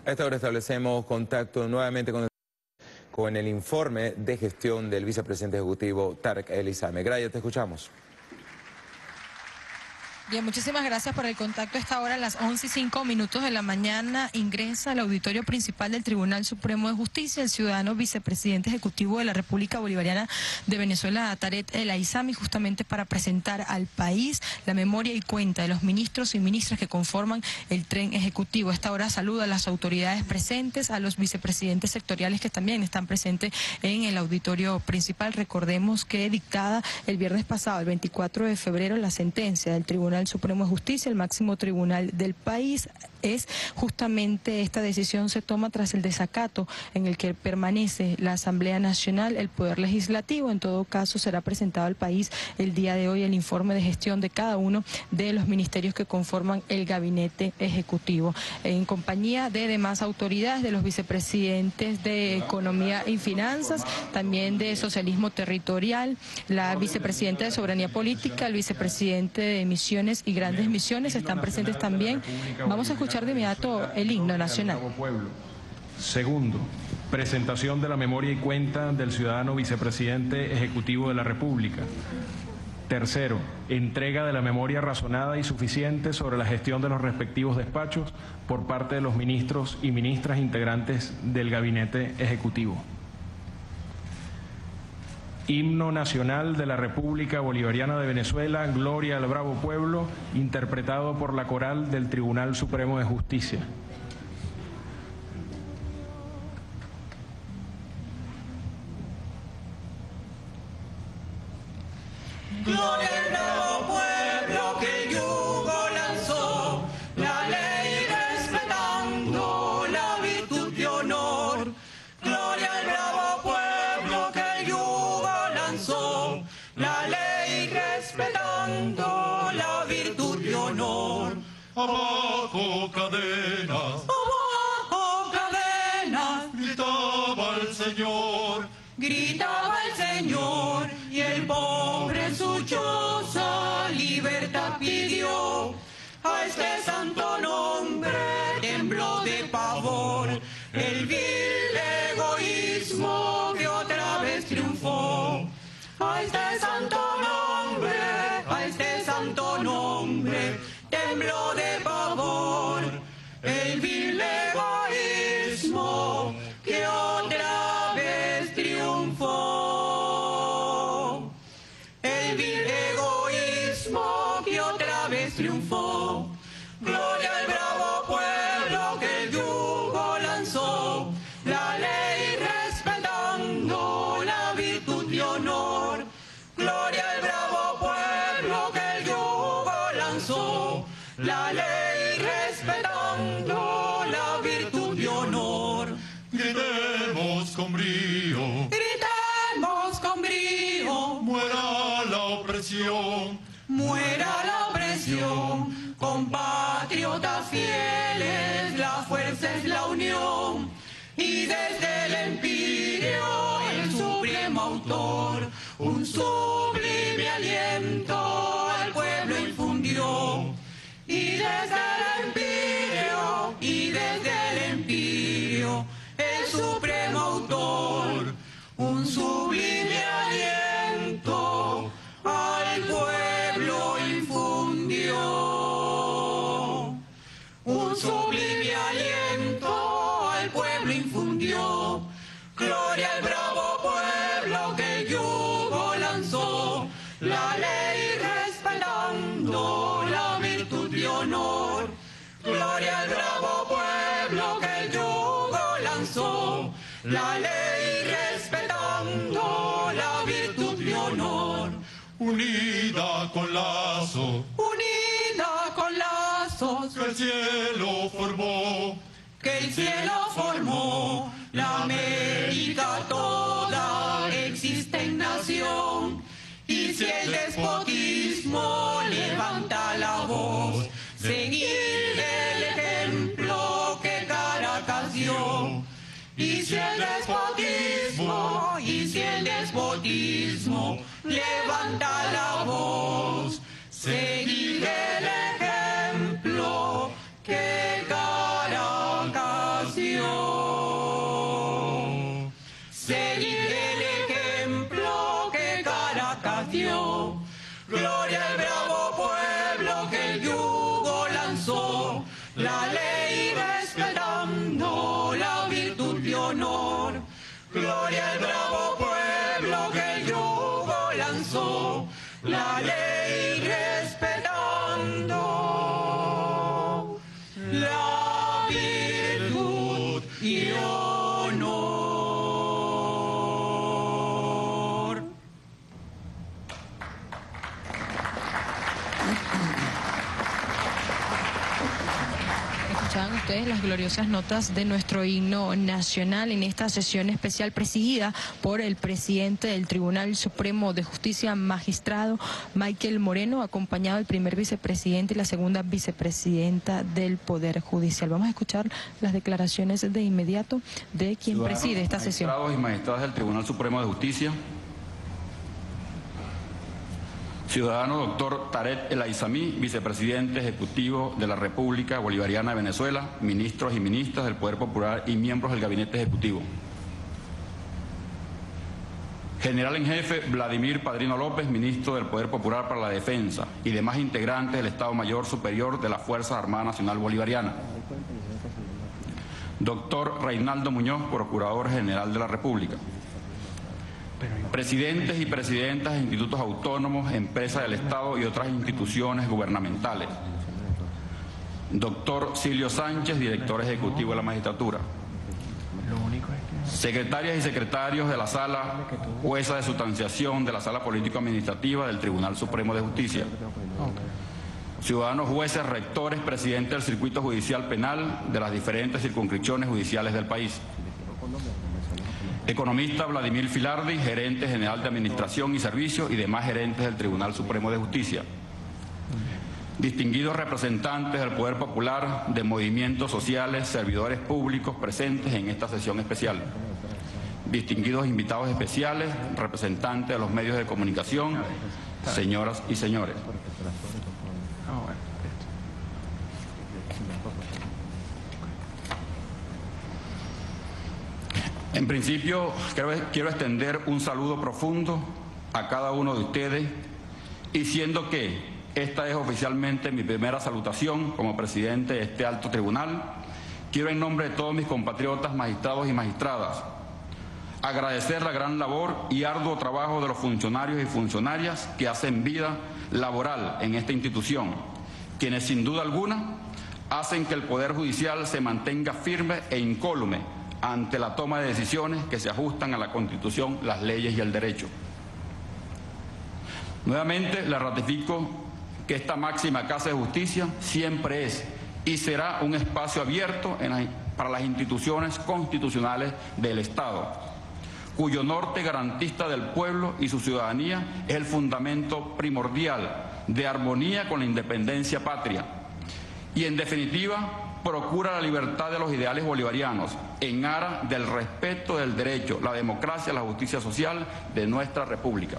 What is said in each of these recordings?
A esta hora establecemos contacto nuevamente con el informe de gestión del vicepresidente ejecutivo Tarek El Aissami. Graya, te escuchamos. Bien, muchísimas gracias por el contacto. A esta hora, a las 11:05 de la mañana, ingresa al auditorio principal del Tribunal Supremo de Justicia el ciudadano vicepresidente ejecutivo de la República Bolivariana de Venezuela, Tarek El Aissami, justamente para presentar al país la memoria y cuenta de los ministros y ministras que conforman el tren ejecutivo. A esta hora saluda a las autoridades presentes, a los vicepresidentes sectoriales que también están presentes en el auditorio principal. Recordemos que dictada el viernes pasado, el 24 de febrero, la sentencia del Tribunal Supremo de Justicia, el máximo tribunal del país, es justamente esta decisión se toma tras el desacato en el que permanece la Asamblea Nacional, el Poder Legislativo. En todo caso, será presentado al país el día de hoy el informe de gestión de cada uno de los ministerios que conforman el gabinete ejecutivo, en compañía de demás autoridades, de los vicepresidentes de Economía y Finanzas, también de Socialismo Territorial, la vicepresidenta de Soberanía Política, el vicepresidente de Misiones y Grandes Misiones están presentes también. Vamos a escuchar de inmediato el himno nacional. Segundo, presentación de la memoria y cuenta del ciudadano vicepresidente ejecutivo de la República. Tercero, entrega de la memoria razonada y suficiente sobre la gestión de los respectivos despachos por parte de los ministros y ministras integrantes del gabinete ejecutivo. Himno Nacional de la República Bolivariana de Venezuela, Gloria al Bravo Pueblo, interpretado por la coral del Tribunal Supremo de Justicia. Gloria al bravo pueblo que el yugo lanzó, la ley respetando la virtud y honor. Gloria al bravo pueblo que el yugo lanzó, la ley respetando la virtud y honor. Abajo cadenas, Abajo cadenas, gritaba el Señor, gritaba el Señor, y el pobre en su choza libertad pidió. A este santo nombre tembló de pavor el vil egoísmo que otra vez triunfó. A este santo nombre tembló de pavor el vil egoísmo que otra vez triunfó. El vil egoísmo que otra vez triunfó. Gloria al bravo pueblo que el yugo lanzó, la ley respetando la virtud y honor. Gloria al bravo pueblo que el yugo lanzó, la ley respetando la virtud y honor. gritemos con brío, Gritemos con brío, muera la opresión, muera la opresión. Compatriotas fieles, la fuerza es la unión. Y desde el empirio, el supremo autor, un sublime aliento al pueblo infundió. Y desde el empirio, el supremo autor, un sublime aliento al pueblo infundió. Un sublime aliento al pueblo infundió. Gloria al bravo pueblo que el yugo lanzó, la ley respetando la virtud y honor. Gloria al bravo pueblo que el yugo lanzó, la ley respetando la virtud y honor. unida con lazo, Unida con lazos que el cielo formó, que el cielo formó, la América toda existe en nación. Y si el despotismo levanta la voz, seguid el ejemplo que Caracas dio. Y si el despotismo levanta la voz, seguid el ejemplo que Caracas nación. Seguir el ejemplo que Caracas dio. Gloria al bravo pueblo que el yugo lanzó. La ley respetando la virtud y honor. Gloria al bravo pueblo que el yugo lanzó. La ley respetando la virtud y honor. Escuchaban ustedes las gloriosas notas de nuestro himno nacional en esta sesión especial presidida por el presidente del Tribunal Supremo de Justicia, magistrado Michael Moreno, acompañado del primer vicepresidente y la segunda vicepresidenta del Poder Judicial. Vamos a escuchar las declaraciones de inmediato de quien preside esta sesión. Magistrados y magistradas del Tribunal Supremo de Justicia, ciudadano doctor Tarek El Aizami, vicepresidente ejecutivo de la República Bolivariana de Venezuela, ministros y ministras del Poder Popular y miembros del Gabinete Ejecutivo. General en jefe Vladimir Padrino López, ministro del Poder Popular para la Defensa y demás integrantes del Estado Mayor Superior de las Fuerzas Armadas Nacional Bolivariana. Doctor Reinaldo Muñoz, Procurador General de la República. Presidentes y presidentas de institutos autónomos, empresas del Estado y otras instituciones gubernamentales. Doctor Silvio Sánchez, director ejecutivo de la magistratura. Secretarias y secretarios de la Sala, jueza de sustanciación de la Sala Político-Administrativa del Tribunal Supremo de Justicia. Ciudadanos jueces, rectores, presidentes del Circuito Judicial Penal de las diferentes circunscripciones judiciales del país. Economista Vladimir Filardi, gerente general de Administración y Servicios y demás gerentes del Tribunal Supremo de Justicia. Distinguidos representantes del Poder Popular, de movimientos sociales, servidores públicos presentes en esta sesión especial. Distinguidos invitados especiales, representantes de los medios de comunicación, señoras y señores. En principio, quiero extender un saludo profundo a cada uno de ustedes, y siendo que esta es oficialmente mi primera salutación como presidente de este alto tribunal, quiero en nombre de todos mis compatriotas magistrados y magistradas agradecer la gran labor y arduo trabajo de los funcionarios y funcionarias que hacen vida laboral en esta institución, quienes sin duda alguna hacen que el Poder Judicial se mantenga firme e incólume ante la toma de decisiones que se ajustan a la Constitución, las leyes y el derecho. Nuevamente le ratifico que esta máxima Casa de Justicia siempre es y será un espacio abierto para las instituciones constitucionales del Estado, cuyo norte garantista del pueblo y su ciudadanía es el fundamento primordial de armonía con la independencia patria y, en definitiva, procura la libertad de los ideales bolivarianos en aras del respeto del derecho, la democracia, la justicia social de nuestra República.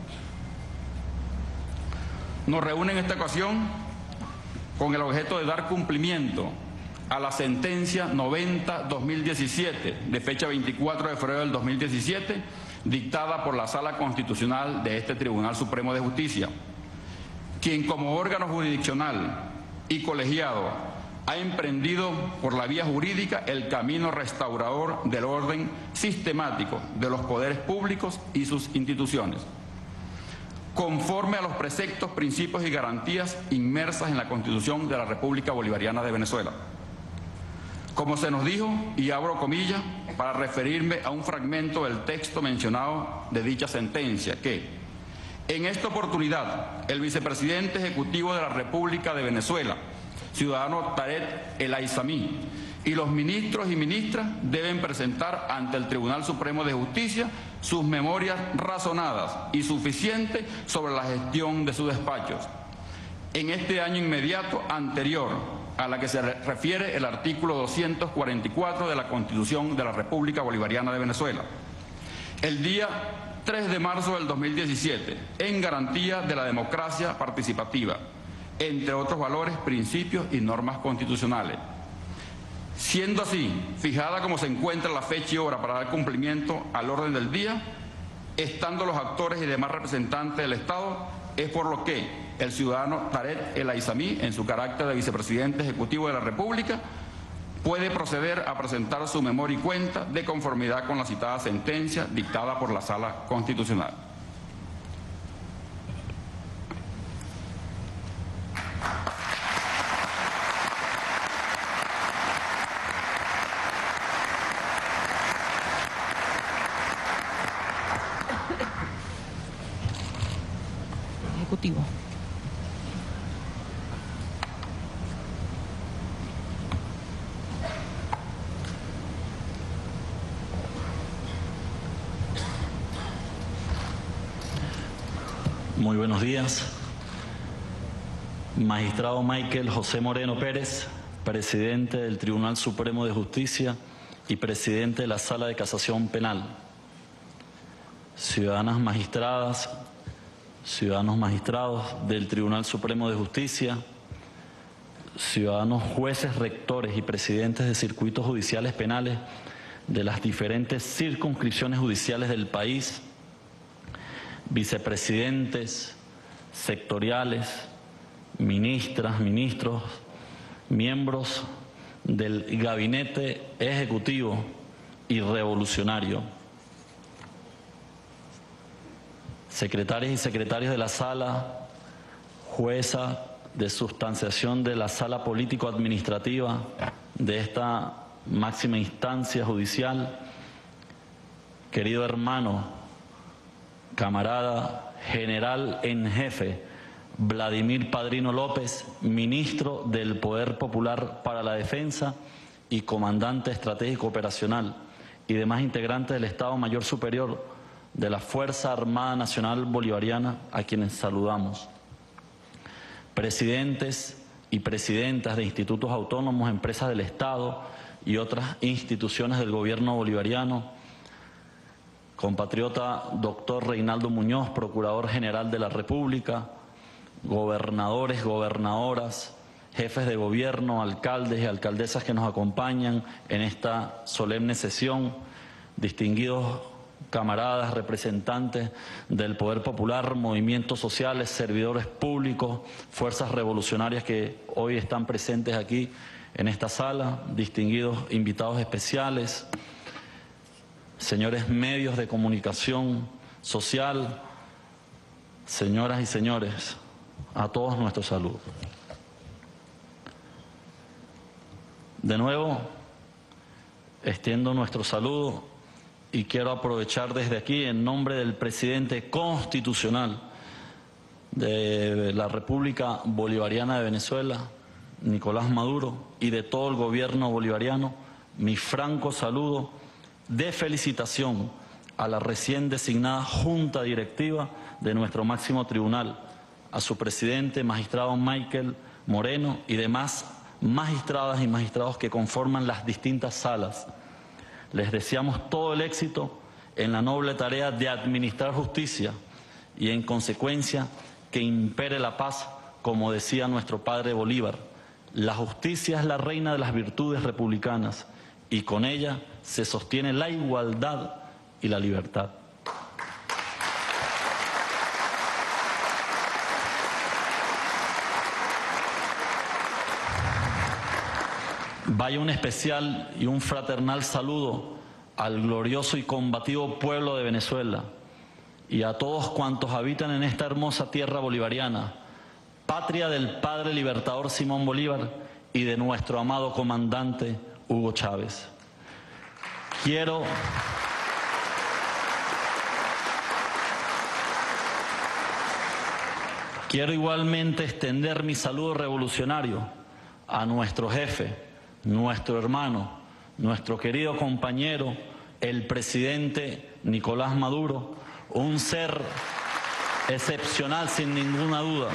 Nos reúne en esta ocasión con el objeto de dar cumplimiento a la sentencia 90-2017 de fecha 24 de febrero del 2017, dictada por la Sala Constitucional de este Tribunal Supremo de Justicia, quien como órgano jurisdiccional y colegiado ha emprendido por la vía jurídica el camino restaurador del orden sistemático de los poderes públicos y sus instituciones, conforme a los preceptos, principios y garantías inmersas en la Constitución de la República Bolivariana de Venezuela. Como se nos dijo, y abro comillas para referirme a un fragmento del texto mencionado de dicha sentencia, que en esta oportunidad el vicepresidente ejecutivo de la República de Venezuela, ciudadano Tarek El Aizami, y los ministros y ministras deben presentar ante el Tribunal Supremo de Justicia sus memorias razonadas y suficientes sobre la gestión de sus despachos en este año inmediato anterior a la que se refiere el artículo 244 de la Constitución de la República Bolivariana de Venezuela, el día 3 de marzo del 2017, en garantía de la democracia participativa, entre otros valores, principios y normas constitucionales, Siendo así, fijada como se encuentra la fecha y hora para dar cumplimiento al orden del día, estando los actores y demás representantes del Estado, es por lo que el ciudadano Tarek El Aizami, en su carácter de vicepresidente ejecutivo de la República, puede proceder a presentar su memoria y cuenta de conformidad con la citada sentencia dictada por la Sala Constitucional. Ejecutivo. Muy buenos días. Magistrado Michael José Moreno Pérez, presidente del Tribunal Supremo de Justicia y presidente de la Sala de Casación Penal. Ciudadanas magistradas, ciudadanos magistrados del Tribunal Supremo de Justicia, ciudadanos jueces, rectores y presidentes de circuitos judiciales penales de las diferentes circunscripciones judiciales del país, vicepresidentes sectoriales, ministras, ministros, miembros del gabinete ejecutivo y revolucionario, secretarias y secretarios de la sala, jueza de sustanciación de la sala político-administrativa de esta máxima instancia judicial, querido hermano, camarada general en jefe, Vladimir Padrino López, ministro del Poder Popular para la Defensa y comandante estratégico operacional, y demás integrantes del Estado Mayor Superior de la Fuerza Armada Nacional Bolivariana, a quienes saludamos. Presidentes y presidentas de institutos autónomos, empresas del Estado y otras instituciones del gobierno bolivariano, compatriota doctor Reinaldo Muñoz, Procurador General de la República, gobernadores, gobernadoras, jefes de gobierno, alcaldes y alcaldesas que nos acompañan en esta solemne sesión, distinguidos camaradas, representantes del Poder Popular, movimientos sociales, servidores públicos, fuerzas revolucionarias que hoy están presentes aquí en esta sala, distinguidos invitados especiales, señores medios de comunicación social, señoras y señores, a todos nuestro saludo. De nuevo, extiendo nuestro saludo y quiero aprovechar desde aquí, en nombre del presidente constitucional de la República Bolivariana de Venezuela, Nicolás Maduro, y de todo el gobierno bolivariano, mi franco saludo de felicitación a la recién designada Junta Directiva de nuestro máximo tribunal, a su presidente, magistrado Michael Moreno, y demás magistradas y magistrados que conforman las distintas salas. Les deseamos todo el éxito en la noble tarea de administrar justicia y, en consecuencia, que impere la paz, como decía nuestro padre Bolívar. La justicia es la reina de las virtudes republicanas y con ella se sostiene la igualdad y la libertad. Vaya un especial y un fraternal saludo al glorioso y combativo pueblo de Venezuela y a todos cuantos habitan en esta hermosa tierra bolivariana, patria del padre libertador Simón Bolívar y de nuestro amado comandante Hugo Chávez. Quiero igualmente extender mi saludo revolucionario a nuestro jefe, nuestro hermano, nuestro querido compañero, el presidente Nicolás Maduro, un ser excepcional sin ninguna duda.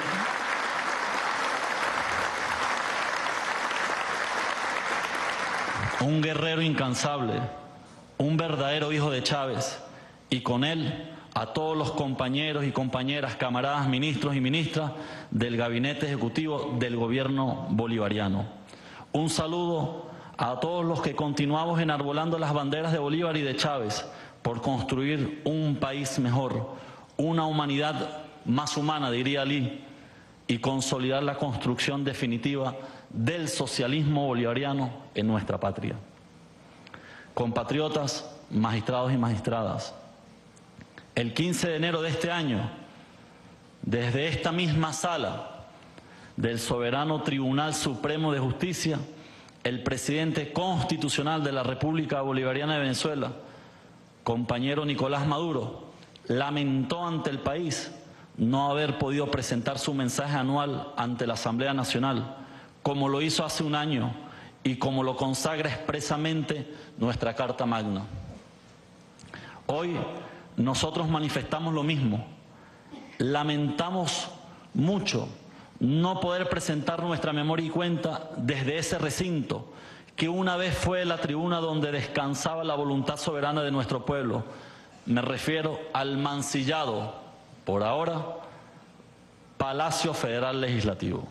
Un guerrero incansable, un verdadero hijo de Chávez, y con él a todos los compañeros y compañeras, camaradas, ministros y ministras del gabinete ejecutivo del gobierno bolivariano. Un saludo a todos los que continuamos enarbolando las banderas de Bolívar y de Chávez por construir un país mejor, una humanidad más humana, diría Ali, y consolidar la construcción definitiva del socialismo bolivariano en nuestra patria. Compatriotas, magistrados y magistradas, el 15 de enero de este año, desde esta misma sala del Soberano Tribunal Supremo de Justicia, el presidente constitucional de la República Bolivariana de Venezuela, compañero Nicolás Maduro, lamentó ante el país no haber podido presentar su mensaje anual ante la Asamblea Nacional, como lo hizo hace un año y como lo consagra expresamente nuestra Carta Magna. Hoy nosotros manifestamos lo mismo. Lamentamos mucho no poder presentar nuestra memoria y cuenta desde ese recinto que una vez fue la tribuna donde descansaba la voluntad soberana de nuestro pueblo. Me refiero al mancillado, por ahora, Palacio Federal Legislativo.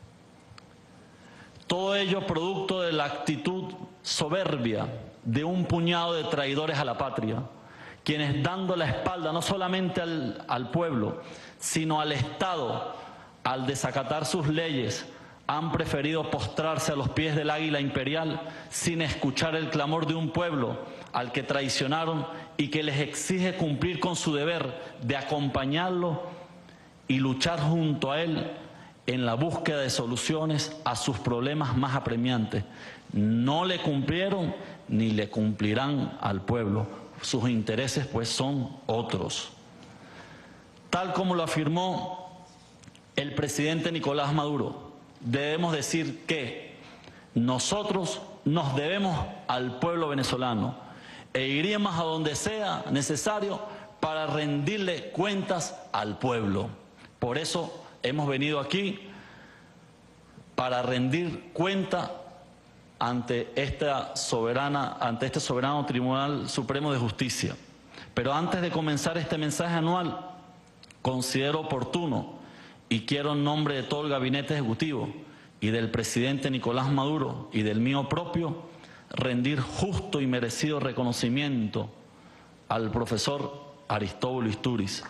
Todo ello producto de la actitud soberbia de un puñado de traidores a la patria, quienes dando la espalda no solamente al pueblo, sino al Estado, al desacatar sus leyes, han preferido postrarse a los pies del águila imperial sin escuchar el clamor de un pueblo al que traicionaron y que les exige cumplir con su deber de acompañarlo y luchar junto a él en la búsqueda de soluciones a sus problemas más apremiantes. No le cumplieron ni le cumplirán al pueblo. Sus intereses pues son otros. Tal como lo afirmó el presidente Nicolás Maduro, debemos decir que nosotros nos debemos al pueblo venezolano e iríamos a donde sea necesario para rendirle cuentas al pueblo. Por eso hemos venido aquí para rendir cuenta ante este soberano Tribunal Supremo de Justicia. Pero antes de comenzar este mensaje anual, considero oportuno y quiero en nombre de todo el gabinete ejecutivo y del presidente Nicolás Maduro y del mío propio, rendir justo y merecido reconocimiento al profesor Aristóbulo Istúriz.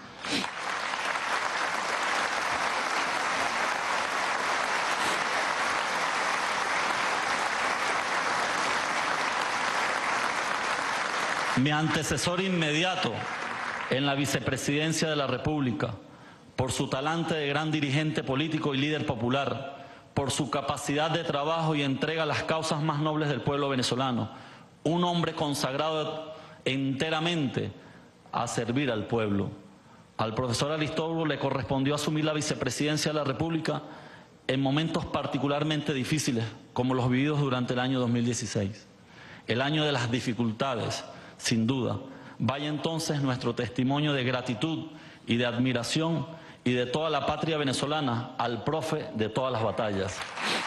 Mi antecesor inmediato en la vicepresidencia de la República, por su talante de gran dirigente político y líder popular, por su capacidad de trabajo y entrega a las causas más nobles del pueblo venezolano, un hombre consagrado enteramente a servir al pueblo. Al profesor Aristóbulo le correspondió asumir la vicepresidencia de la República en momentos particularmente difíciles, como los vividos durante el año 2016, el año de las dificultades, sin duda. Vaya entonces nuestro testimonio de gratitud y de admiración y de toda la patria venezolana al profe de todas las batallas.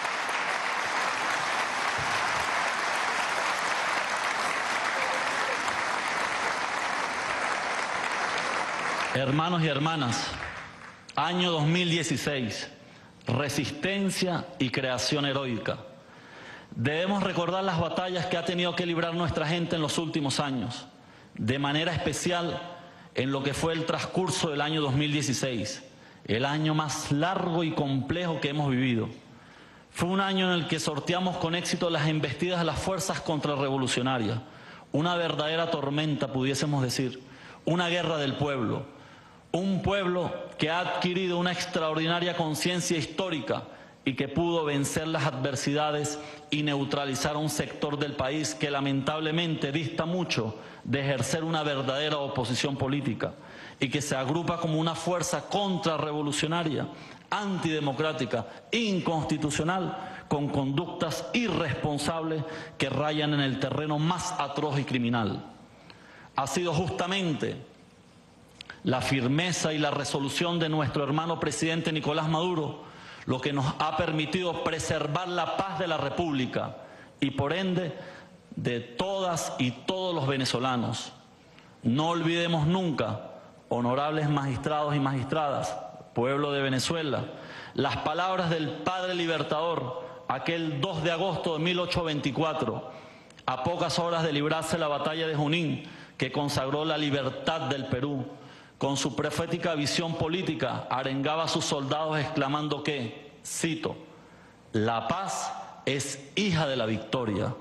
Hermanos y hermanas, año 2016, resistencia y creación heroica. Debemos recordar las batallas que ha tenido que librar nuestra gente en los últimos años, de manera especial en lo que fue el transcurso del año 2016, el año más largo y complejo que hemos vivido. Fue un año en el que sorteamos con éxito las embestidas de las fuerzas contrarrevolucionarias, una verdadera tormenta, pudiésemos decir, una guerra del pueblo, un pueblo que ha adquirido una extraordinaria conciencia histórica y que pudo vencer las adversidades y neutralizar a un sector del país que lamentablemente dista mucho de ejercer una verdadera oposición política y que se agrupa como una fuerza contrarrevolucionaria, antidemocrática, inconstitucional, con conductas irresponsables que rayan en el terreno más atroz y criminal. Ha sido justamente la firmeza y la resolución de nuestro hermano presidente Nicolás Maduro lo que nos ha permitido preservar la paz de la República y por ende de todas y todos los venezolanos. No olvidemos nunca, honorables magistrados y magistradas, pueblo de Venezuela, las palabras del padre libertador aquel 2 de agosto de 1824, a pocas horas de librarse la batalla de Junín, que consagró la libertad del Perú. Con su profética visión política, arengaba a sus soldados exclamando que, cito, la paz es hija de la victoria.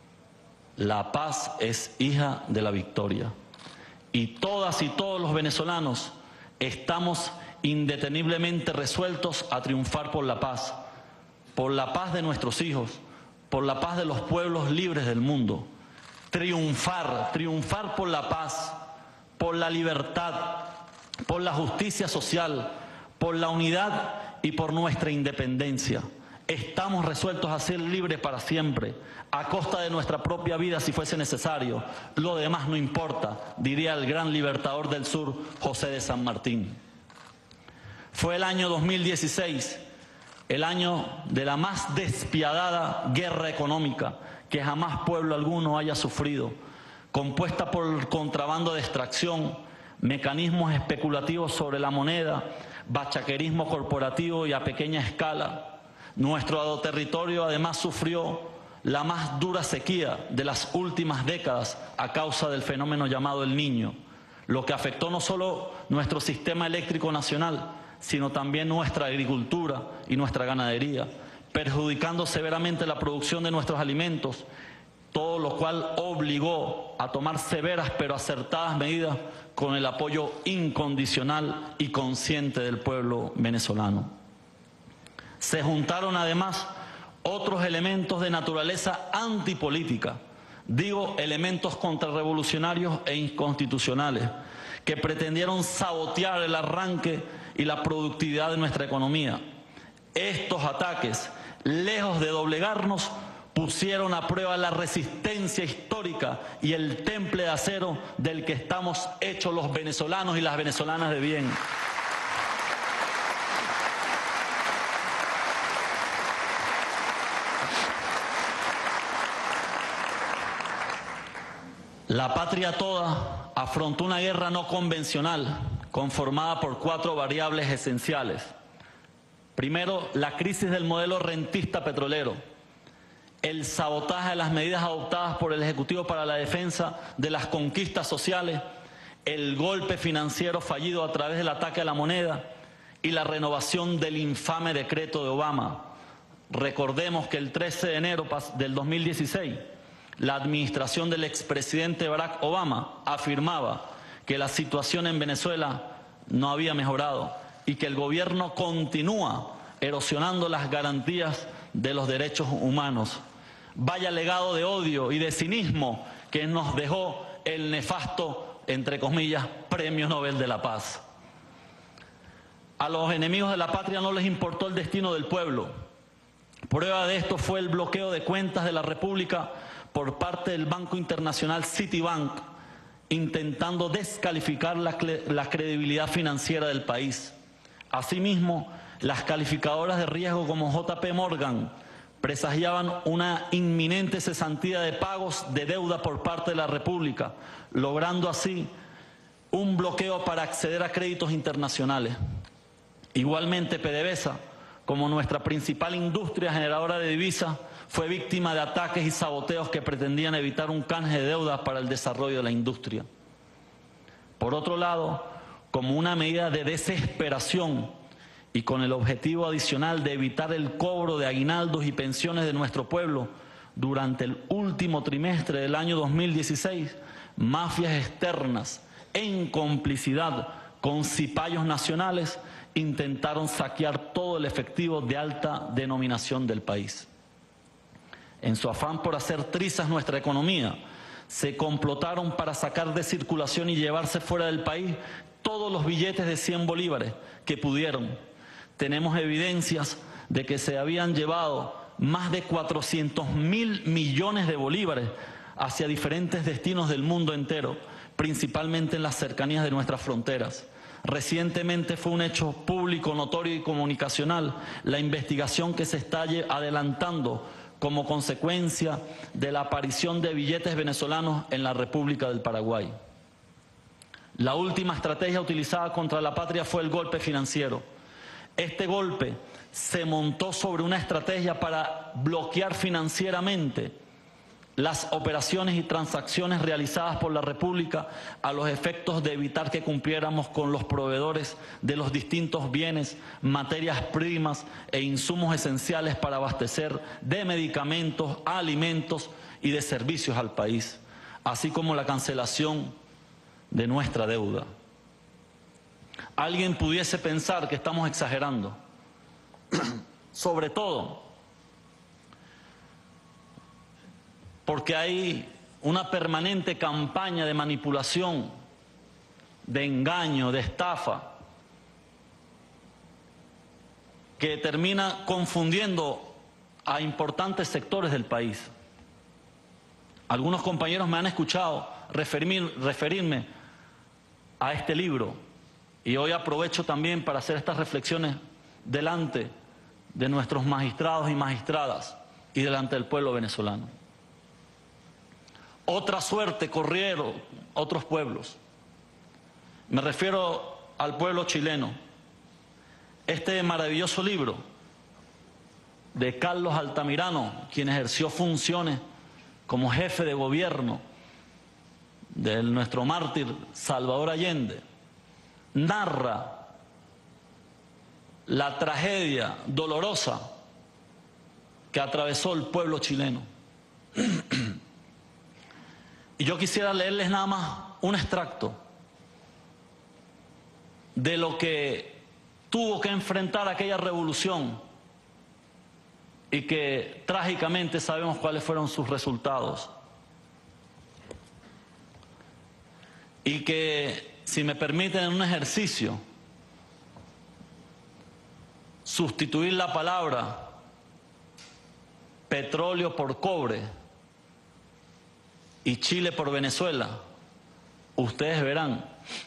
La paz es hija de la victoria. Y todas y todos los venezolanos estamos indeteniblemente resueltos a triunfar por la paz de nuestros hijos, por la paz de los pueblos libres del mundo. Triunfar por la paz, por la libertad, por la justicia social, por la unidad y por nuestra independencia. Estamos resueltos a ser libres para siempre, a costa de nuestra propia vida si fuese necesario. Lo demás no importa, diría el gran libertador del sur, José de San Martín. Fue el año 2016, el año de la más despiadada guerra económica que jamás pueblo alguno haya sufrido, compuesta por contrabando de extracción, mecanismos especulativos sobre la moneda, bachaquerismo corporativo y a pequeña escala. Nuestro territorio además sufrió la más dura sequía de las últimas décadas a causa del fenómeno llamado El Niño, lo que afectó no solo nuestro sistema eléctrico nacional, sino también nuestra agricultura y nuestra ganadería, perjudicando severamente la producción de nuestros alimentos, todo lo cual obligó a tomar severas pero acertadas medidas con el apoyo incondicional y consciente del pueblo venezolano. Se juntaron además otros elementos de naturaleza antipolítica, digo elementos contrarrevolucionarios e inconstitucionales, que pretendieron sabotear el arranque y la productividad de nuestra economía. Estos ataques, lejos de doblegarnos, pusieron a prueba la resistencia histórica y el temple de acero del que estamos hechos los venezolanos y las venezolanas de bien. La patria toda afrontó una guerra no convencional, conformada por 4 variables esenciales. Primero, la crisis del modelo rentista petrolero, el sabotaje de las medidas adoptadas por el Ejecutivo para la defensa de las conquistas sociales, el golpe financiero fallido a través del ataque a la moneda y la renovación del infame decreto de Obama. Recordemos que el 13 de enero del 2016, la administración del expresidente Barack Obama afirmaba que la situación en Venezuela no había mejorado y que el gobierno continúa erosionando las garantías de los derechos humanos. Vaya legado de odio y de cinismo que nos dejó el nefasto, entre comillas, Premio Nobel de la Paz. A los enemigos de la patria no les importó el destino del pueblo. Prueba de esto fue el bloqueo de cuentas de la República por parte del Banco Internacional Citibank, intentando descalificar la credibilidad financiera del país. Asimismo, las calificadoras de riesgo como JP Morgan presagiaban una inminente cesantía de pagos de deuda por parte de la República, logrando así un bloqueo para acceder a créditos internacionales. Igualmente, PDVSA, como nuestra principal industria generadora de divisas, fue víctima de ataques y saboteos que pretendían evitar un canje de deudas para el desarrollo de la industria. Por otro lado, como una medida de desesperación y con el objetivo adicional de evitar el cobro de aguinaldos y pensiones de nuestro pueblo, durante el último trimestre del año 2016, mafias externas, en complicidad con cipayos nacionales, intentaron saquear todo el efectivo de alta denominación del país. En su afán por hacer trizas nuestra economía, se complotaron para sacar de circulación y llevarse fuera del país todos los billetes de 100 bolívares que pudieron. Tenemos evidencias de que se habían llevado más de 400.000 millones de bolívares hacia diferentes destinos del mundo entero, principalmente en las cercanías de nuestras fronteras. Recientemente fue un hecho público, notorio y comunicacional la investigación que se está adelantando como consecuencia de la aparición de billetes venezolanos en la República del Paraguay. La última estrategia utilizada contra la patria fue el golpe financiero. Este golpe se montó sobre una estrategia para bloquear financieramente las operaciones y transacciones realizadas por la República a los efectos de evitar que cumpliéramos con los proveedores de los distintos bienes, materias primas e insumos esenciales para abastecer de medicamentos, alimentos y de servicios al país, así como la cancelación de nuestra deuda. Alguien pudiese pensar que estamos exagerando, sobre todo porque hay una permanente campaña de manipulación, de engaño, de estafa, que termina confundiendo a importantes sectores del país. Algunos compañeros me han escuchado referirme a este libro y hoy aprovecho también para hacer estas reflexiones delante de nuestros magistrados y magistradas y delante del pueblo venezolano. Otra suerte corrieron otros pueblos. Me refiero al pueblo chileno. Este maravilloso libro de Carlos Altamirano, quien ejerció funciones como jefe de gobierno de nuestro mártir Salvador Allende, narra la tragedia dolorosa que atravesó el pueblo chileno. Y yo quisiera leerles nada más un extracto de lo que tuvo que enfrentar aquella revolución y que trágicamente sabemos cuáles fueron sus resultados. Y que, si me permiten, en un ejercicio, sustituir la palabra petróleo por cobre y Chile por Venezuela, ustedes verán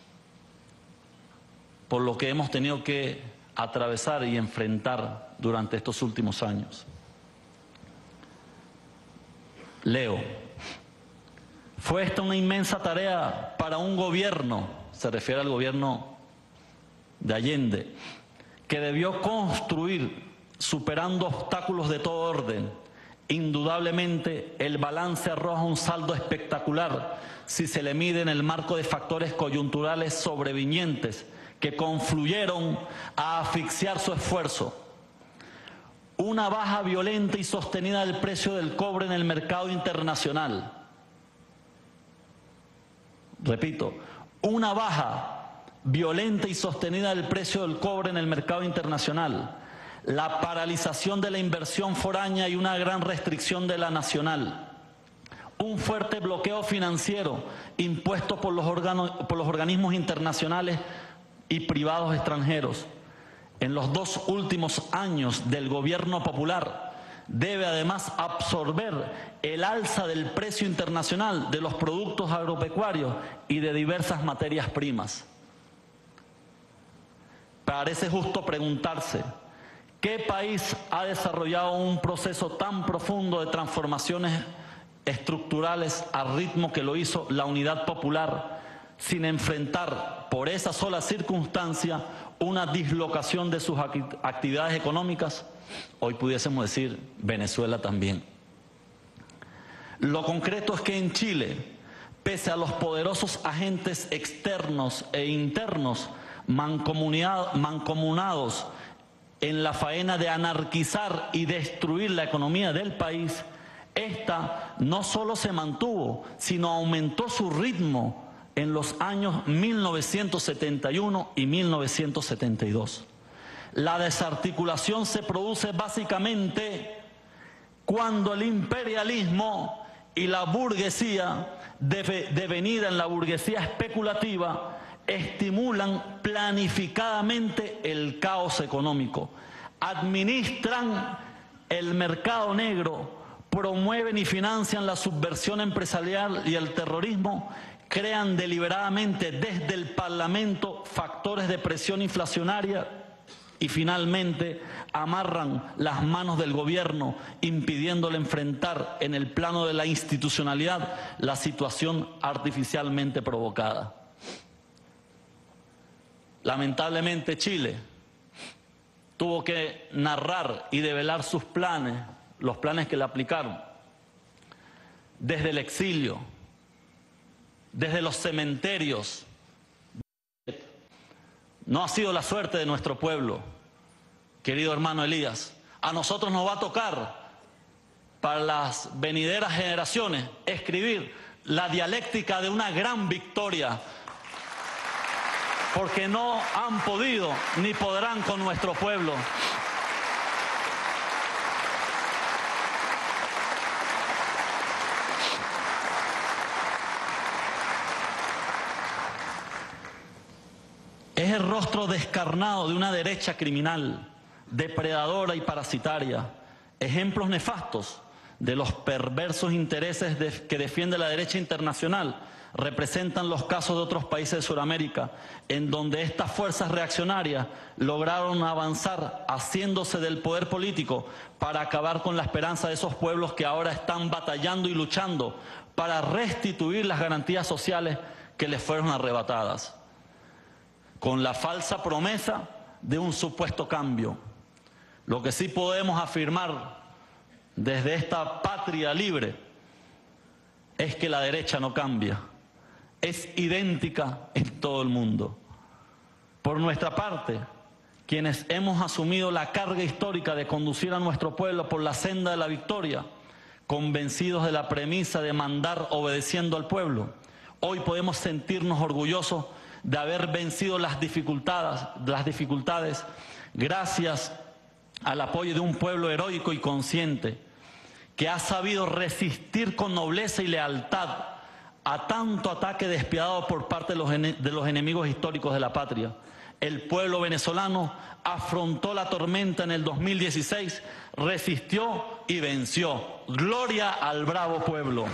por lo que hemos tenido que atravesar y enfrentar durante estos últimos años. Leo: fue esta una inmensa tarea para un gobierno, se refiere al gobierno de Allende, que debió construir superando obstáculos de todo orden. Indudablemente el balance arroja un saldo espectacular si se le mide en el marco de factores coyunturales sobrevinientes que confluyeron a asfixiar su esfuerzo. Una baja violenta y sostenida del precio del cobre en el mercado internacional. Repito, una baja violenta y sostenida del precio del cobre en el mercado internacional. La paralización de la inversión foránea y una gran restricción de la nacional. Un fuerte bloqueo financiero impuesto por los organismos internacionales y privados extranjeros. En los 2 últimos años del gobierno popular debe además absorber el alza del precio internacional de los productos agropecuarios y de diversas materias primas. Parece justo preguntarse: ¿qué país ha desarrollado un proceso tan profundo de transformaciones estructurales al ritmo que lo hizo la Unidad Popular, sin enfrentar por esa sola circunstancia una dislocación de sus actividades económicas? Hoy pudiésemos decir Venezuela también. Lo concreto es que en Chile, pese a los poderosos agentes externos e internos mancomunados en la faena de anarquizar y destruir la economía del país, esta no solo se mantuvo, sino aumentó su ritmo en los años 1971 y 1972. La desarticulación se produce básicamente cuando el imperialismo y la burguesía, devenida en la burguesía especulativa, estimulan planificadamente el caos económico, administran el mercado negro, promueven y financian la subversión empresarial y el terrorismo, crean deliberadamente desde el Parlamento factores de presión inflacionaria y finalmente amarran las manos del gobierno, impidiéndole enfrentar en el plano de la institucionalidad la situación artificialmente provocada. Lamentablemente Chile tuvo que narrar y develar sus planes, los planes que le aplicaron, desde el exilio, desde los cementerios. No ha sido la suerte de nuestro pueblo, querido hermano Elías. A nosotros nos va a tocar, para las venideras generaciones, escribir la dialéctica de una gran victoria, porque no han podido ni podrán con nuestro pueblo. Es el rostro descarnado de una derecha criminal, depredadora y parasitaria, ejemplos nefastos de los perversos intereses que defiende la derecha internacional. Representan los casos de otros países de Sudamérica, en donde estas fuerzas reaccionarias lograron avanzar haciéndose del poder político para acabar con la esperanza de esos pueblos que ahora están batallando y luchando para restituir las garantías sociales que les fueron arrebatadas, con la falsa promesa de un supuesto cambio. Lo que sí podemos afirmar desde esta patria libre es que la derecha no cambia. Es idéntica en todo el mundo. Por nuestra parte, quienes hemos asumido la carga histórica de conducir a nuestro pueblo por la senda de la victoria, convencidos de la premisa de mandar obedeciendo al pueblo, hoy podemos sentirnos orgullosos de haber vencido las dificultades gracias al apoyo de un pueblo heroico y consciente que ha sabido resistir con nobleza y lealtad a tanto ataque despiadado por parte de los enemigos históricos de la patria. El pueblo venezolano afrontó la tormenta en el 2016, resistió y venció. Gloria al bravo pueblo.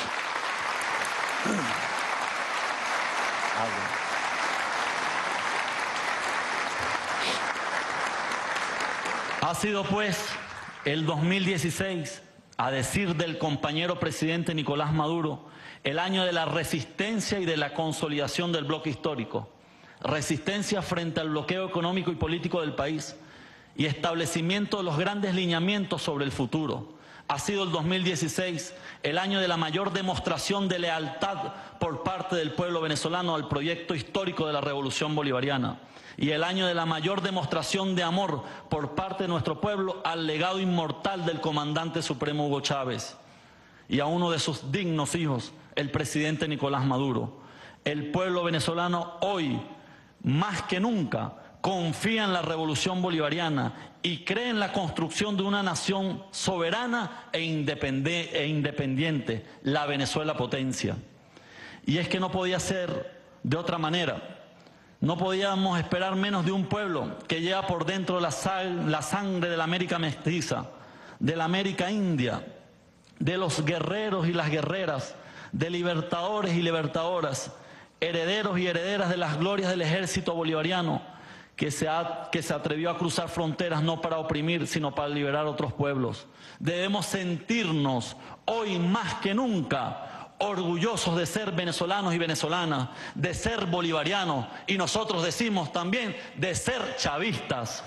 Ha sido pues el 2016, a decir del compañero presidente Nicolás Maduro, el año de la resistencia y de la consolidación del bloque histórico. Resistencia frente al bloqueo económico y político del país y establecimiento de los grandes lineamientos sobre el futuro. Ha sido el 2016 el año de la mayor demostración de lealtad por parte del pueblo venezolano al proyecto histórico de la Revolución Bolivariana y el año de la mayor demostración de amor por parte de nuestro pueblo al legado inmortal del comandante supremo Hugo Chávez y a uno de sus dignos hijos, el presidente Nicolás Maduro. El pueblo venezolano hoy, más que nunca, confía en la revolución bolivariana y cree en la construcción de una nación soberana e independiente, la Venezuela potencia. Y es que no podía ser de otra manera. No podíamos esperar menos de un pueblo que lleva por dentro la sangre de la América mestiza, de la América india, de los guerreros y las guerreras, de libertadores y libertadoras, herederos y herederas de las glorias del ejército bolivariano, que se atrevió a cruzar fronteras no para oprimir, sino para liberar otros pueblos. Debemos sentirnos hoy más que nunca orgullosos de ser venezolanos y venezolanas, de ser bolivarianos, y nosotros decimos también de ser chavistas.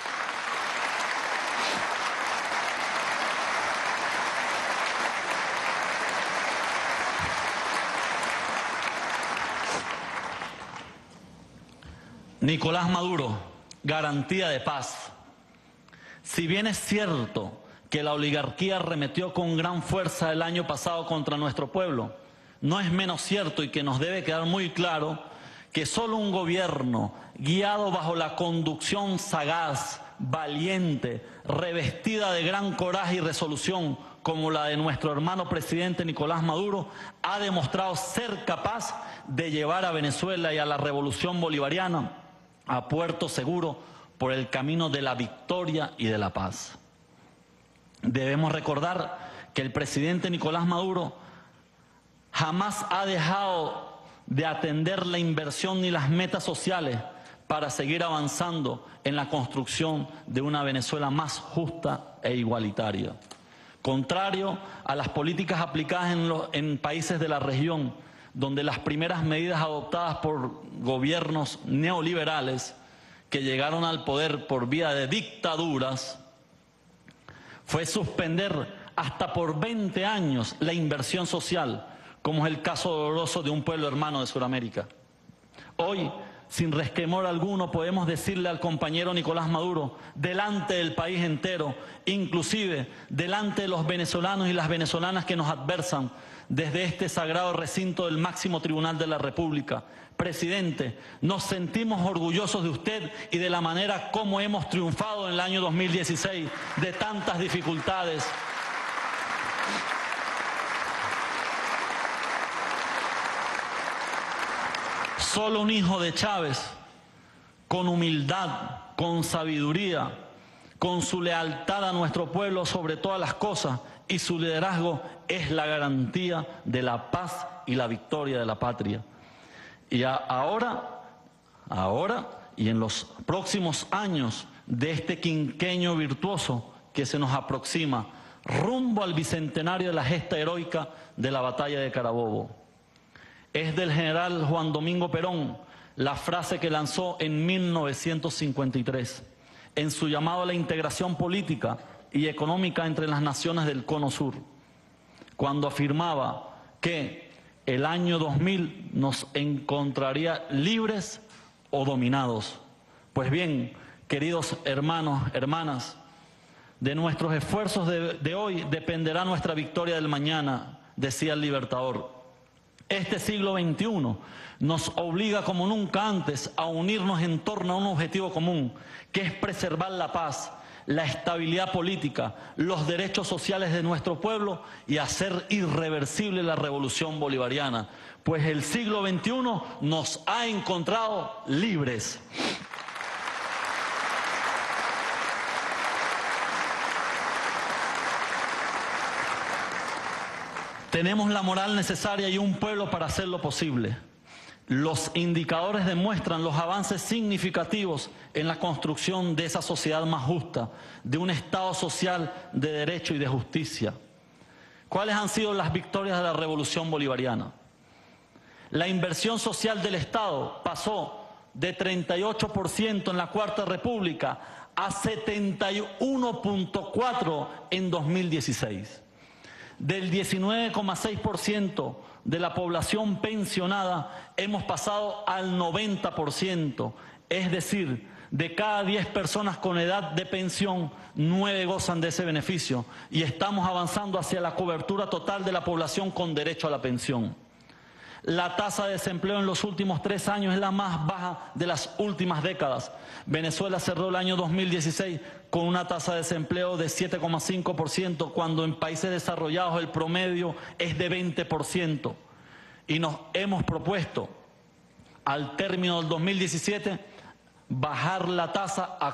Nicolás Maduro, garantía de paz. Si bien es cierto que la oligarquía arremetió con gran fuerza el año pasado contra nuestro pueblo, no es menos cierto y que nos debe quedar muy claro que solo un gobierno guiado bajo la conducción sagaz, valiente, revestida de gran coraje y resolución, como la de nuestro hermano presidente Nicolás Maduro, ha demostrado ser capaz de llevar a Venezuela y a la revolución bolivariana a puerto seguro por el camino de la victoria y de la paz. Debemos recordar que el presidente Nicolás Maduro jamás ha dejado de atender la inversión ni las metas sociales para seguir avanzando en la construcción de una Venezuela más justa e igualitaria. Contrario a las políticas aplicadas en países de la región, donde las primeras medidas adoptadas por gobiernos neoliberales que llegaron al poder por vía de dictaduras fue suspender hasta por 20 años la inversión social, como es el caso doloroso de un pueblo hermano de Sudamérica. Hoy, sin resquemor alguno, podemos decirle al compañero Nicolás Maduro, delante del país entero, inclusive delante de los venezolanos y las venezolanas que nos adversan desde este sagrado recinto del máximo tribunal de la República: presidente, nos sentimos orgullosos de usted y de la manera como hemos triunfado en el año 2016 de tantas dificultades. Solo un hijo de Chávez, con humildad, con sabiduría, con su lealtad a nuestro pueblo sobre todas las cosas y su liderazgo, es la garantía de la paz y la victoria de la patria. Y ahora y en los próximos años de este quinquenio virtuoso que se nos aproxima, rumbo al bicentenario de la gesta heroica de la batalla de Carabobo. Es del general Juan Domingo Perón la frase que lanzó en 1953 en su llamado a la integración política y económica entre las naciones del Cono Sur, cuando afirmaba que el año 2000 nos encontraría libres o dominados. Pues bien, queridos hermanos, hermanas, de nuestros esfuerzos de hoy dependerá nuestra victoria del mañana, decía el Libertador. Este siglo XXI nos obliga como nunca antes a unirnos en torno a un objetivo común, que es preservar la paz, la estabilidad política, los derechos sociales de nuestro pueblo y hacer irreversible la revolución bolivariana, pues el siglo XXI nos ha encontrado libres. Tenemos la moral necesaria y un pueblo para hacerlo posible. Los indicadores demuestran los avances significativos en la construcción de esa sociedad más justa, de un Estado social de derecho y de justicia. ¿Cuáles han sido las victorias de la revolución bolivariana? La inversión social del Estado pasó de 38% en la Cuarta República a 71.4% en 2016. Del 19,6% de la población pensionada hemos pasado al 90%, es decir, de cada 10 personas con edad de pensión, 9 gozan de ese beneficio y estamos avanzando hacia la cobertura total de la población con derecho a la pensión. La tasa de desempleo en los últimos 3 años es la más baja de las últimas décadas. Venezuela cerró el año 2016 con una tasa de desempleo de 7,5%, cuando en países desarrollados el promedio es de 20%. Y nos hemos propuesto, al término del 2017, bajar la tasa a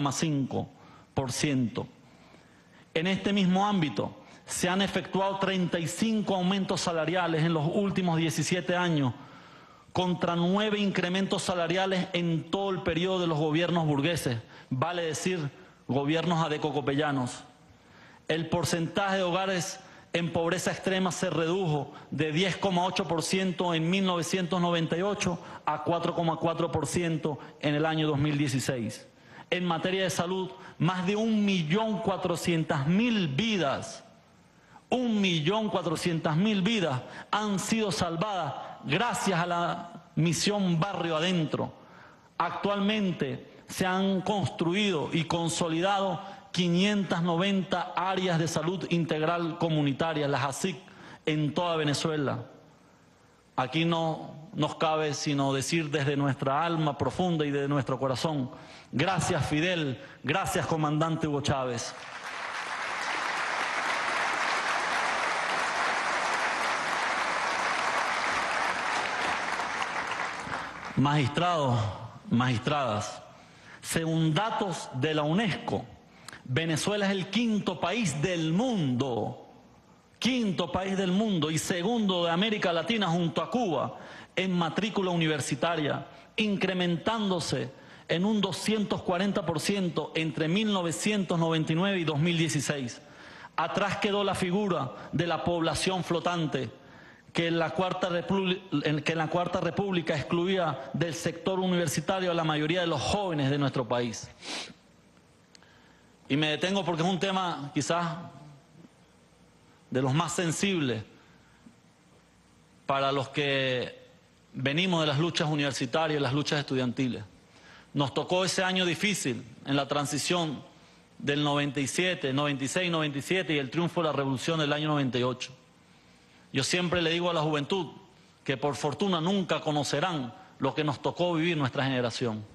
4,5%. En este mismo ámbito, se han efectuado 35 aumentos salariales en los últimos 17 años, contra 9 incrementos salariales en todo el periodo de los gobiernos burgueses, vale decir, gobiernos adecocopellanos. El porcentaje de hogares en pobreza extrema se redujo de 10,8% en 1998 a 4,4% en el año 2016. En materia de salud, más de 1.400.000 vidas 1.400.000 vidas han sido salvadas gracias a la misión Barrio Adentro. Actualmente se han construido y consolidado 590 áreas de salud integral comunitaria, las ASIC, en toda Venezuela. Aquí no nos cabe sino decir desde nuestra alma profunda y de nuestro corazón: gracias Fidel, gracias comandante Hugo Chávez. Magistrados, magistradas, según datos de la UNESCO, Venezuela es el quinto país del mundo y segundo de América Latina junto a Cuba en matrícula universitaria, incrementándose en un 240% entre 1999 y 2016. Atrás quedó la figura de la población flotante, que en la Cuarta República excluía del sector universitario a la mayoría de los jóvenes de nuestro país. Y me detengo porque es un tema quizás de los más sensibles para los que venimos de las luchas universitarias y las luchas estudiantiles. Nos tocó ese año difícil en la transición del 97, 96, 97 y el triunfo de la revolución del año 98. Yo siempre le digo a la juventud que por fortuna nunca conocerán lo que nos tocó vivir nuestra generación.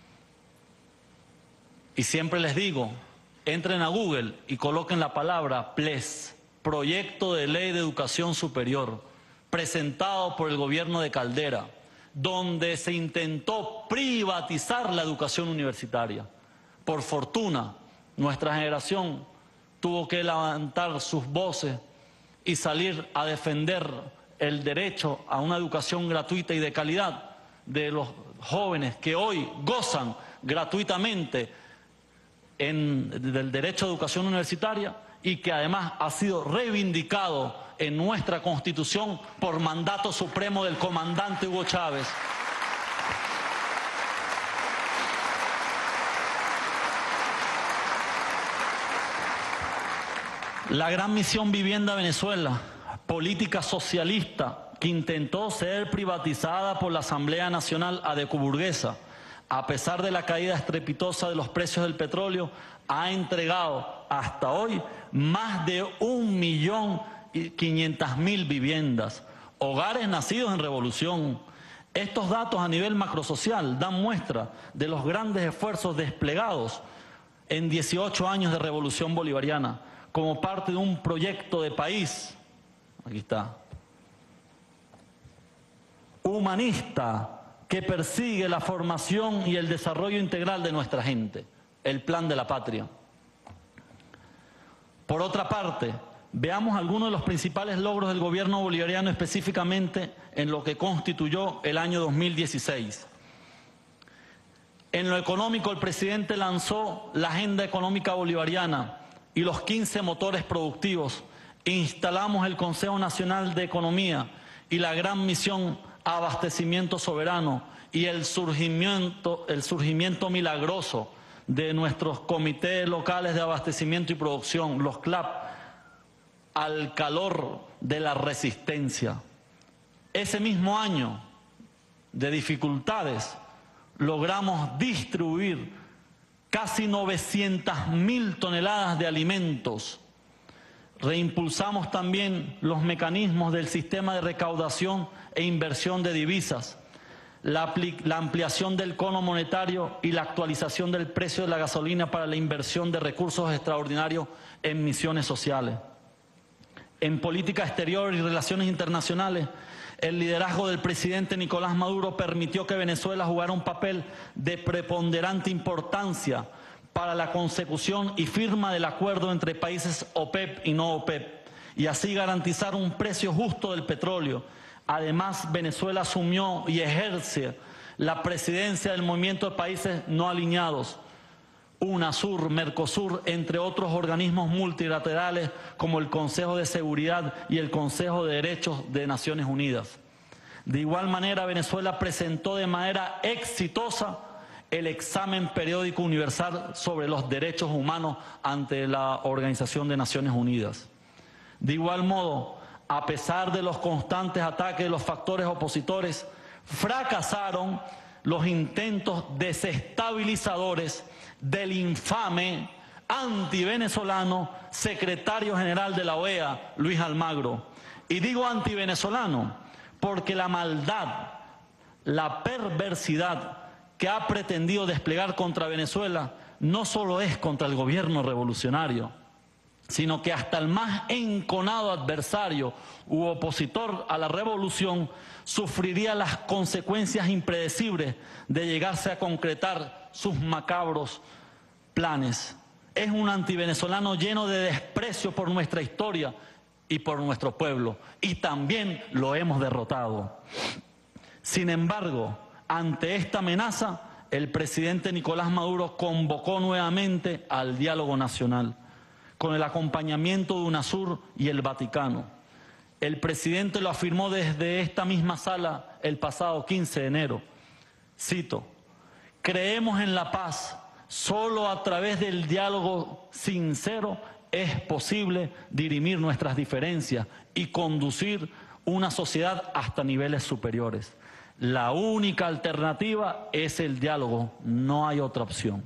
Y siempre les digo, entren a Google y coloquen la palabra PLES, Proyecto de Ley de Educación Superior, presentado por el gobierno de Caldera, donde se intentó privatizar la educación universitaria. Por fortuna, nuestra generación tuvo que levantar sus voces y salir a defender el derecho a una educación gratuita y de calidad de los jóvenes que hoy gozan gratuitamente del derecho a educación universitaria y que además ha sido reivindicado en nuestra Constitución por mandato supremo del comandante Hugo Chávez. La gran misión Vivienda Venezuela, política socialista que intentó ser privatizada por la Asamblea Nacional Adecoburguesa, a pesar de la caída estrepitosa de los precios del petróleo, ha entregado hasta hoy más de 1.500.000 viviendas, hogares nacidos en revolución. Estos datos a nivel macrosocial dan muestra de los grandes esfuerzos desplegados en 18 años de revolución bolivariana, como parte de un proyecto de país, aquí está, humanista, que persigue la formación y el desarrollo integral de nuestra gente, el Plan de la Patria. Por otra parte, veamos algunos de los principales logros del gobierno bolivariano, específicamente en lo que constituyó el año 2016. En lo económico, el presidente lanzó la Agenda Económica Bolivariana y los 15 motores productivos. Instalamos el Consejo Nacional de Economía y la gran misión Abastecimiento Soberano y el surgimiento milagroso de nuestros comités locales de abastecimiento y producción, los CLAP, al calor de la resistencia. Ese mismo año de dificultades logramos distribuir casi 900.000 toneladas de alimentos. Reimpulsamos también los mecanismos del sistema de recaudación e inversión de divisas, la ampliación del cono monetario y la actualización del precio de la gasolina para la inversión de recursos extraordinarios en misiones sociales. En política exterior y relaciones internacionales, el liderazgo del presidente Nicolás Maduro permitió que Venezuela jugara un papel de preponderante importancia para la consecución y firma del acuerdo entre países OPEP y no OPEP, y así garantizar un precio justo del petróleo. Además, Venezuela asumió y ejerce la presidencia del movimiento de países no alineados, UNASUR, Mercosur, entre otros organismos multilaterales como el Consejo de Seguridad y el Consejo de Derechos de Naciones Unidas. De igual manera, Venezuela presentó de manera exitosa el examen periódico universal sobre los derechos humanos ante la Organización de Naciones Unidas. De igual modo, a pesar de los constantes ataques de los factores opositores, fracasaron los intentos desestabilizadores del infame antivenezolano secretario general de la OEA, Luis Almagro. Y digo antivenezolano porque la maldad, la perversidad que ha pretendido desplegar contra Venezuela no solo es contra el gobierno revolucionario, sino que hasta el más enconado adversario u opositor a la revolución sufriría las consecuencias impredecibles de llegarse a concretar sus macabros planes. Es un antivenezolano lleno de desprecio por nuestra historia y por nuestro pueblo, y también lo hemos derrotado. Sin embargo, ante esta amenaza, el presidente Nicolás Maduro convocó nuevamente al diálogo nacional, con el acompañamiento de UNASUR y el Vaticano. El presidente lo afirmó desde esta misma sala el pasado 15 de enero. Cito: creemos en la paz. Solo a través del diálogo sincero es posible dirimir nuestras diferencias y conducir una sociedad hasta niveles superiores. La única alternativa es el diálogo, no hay otra opción.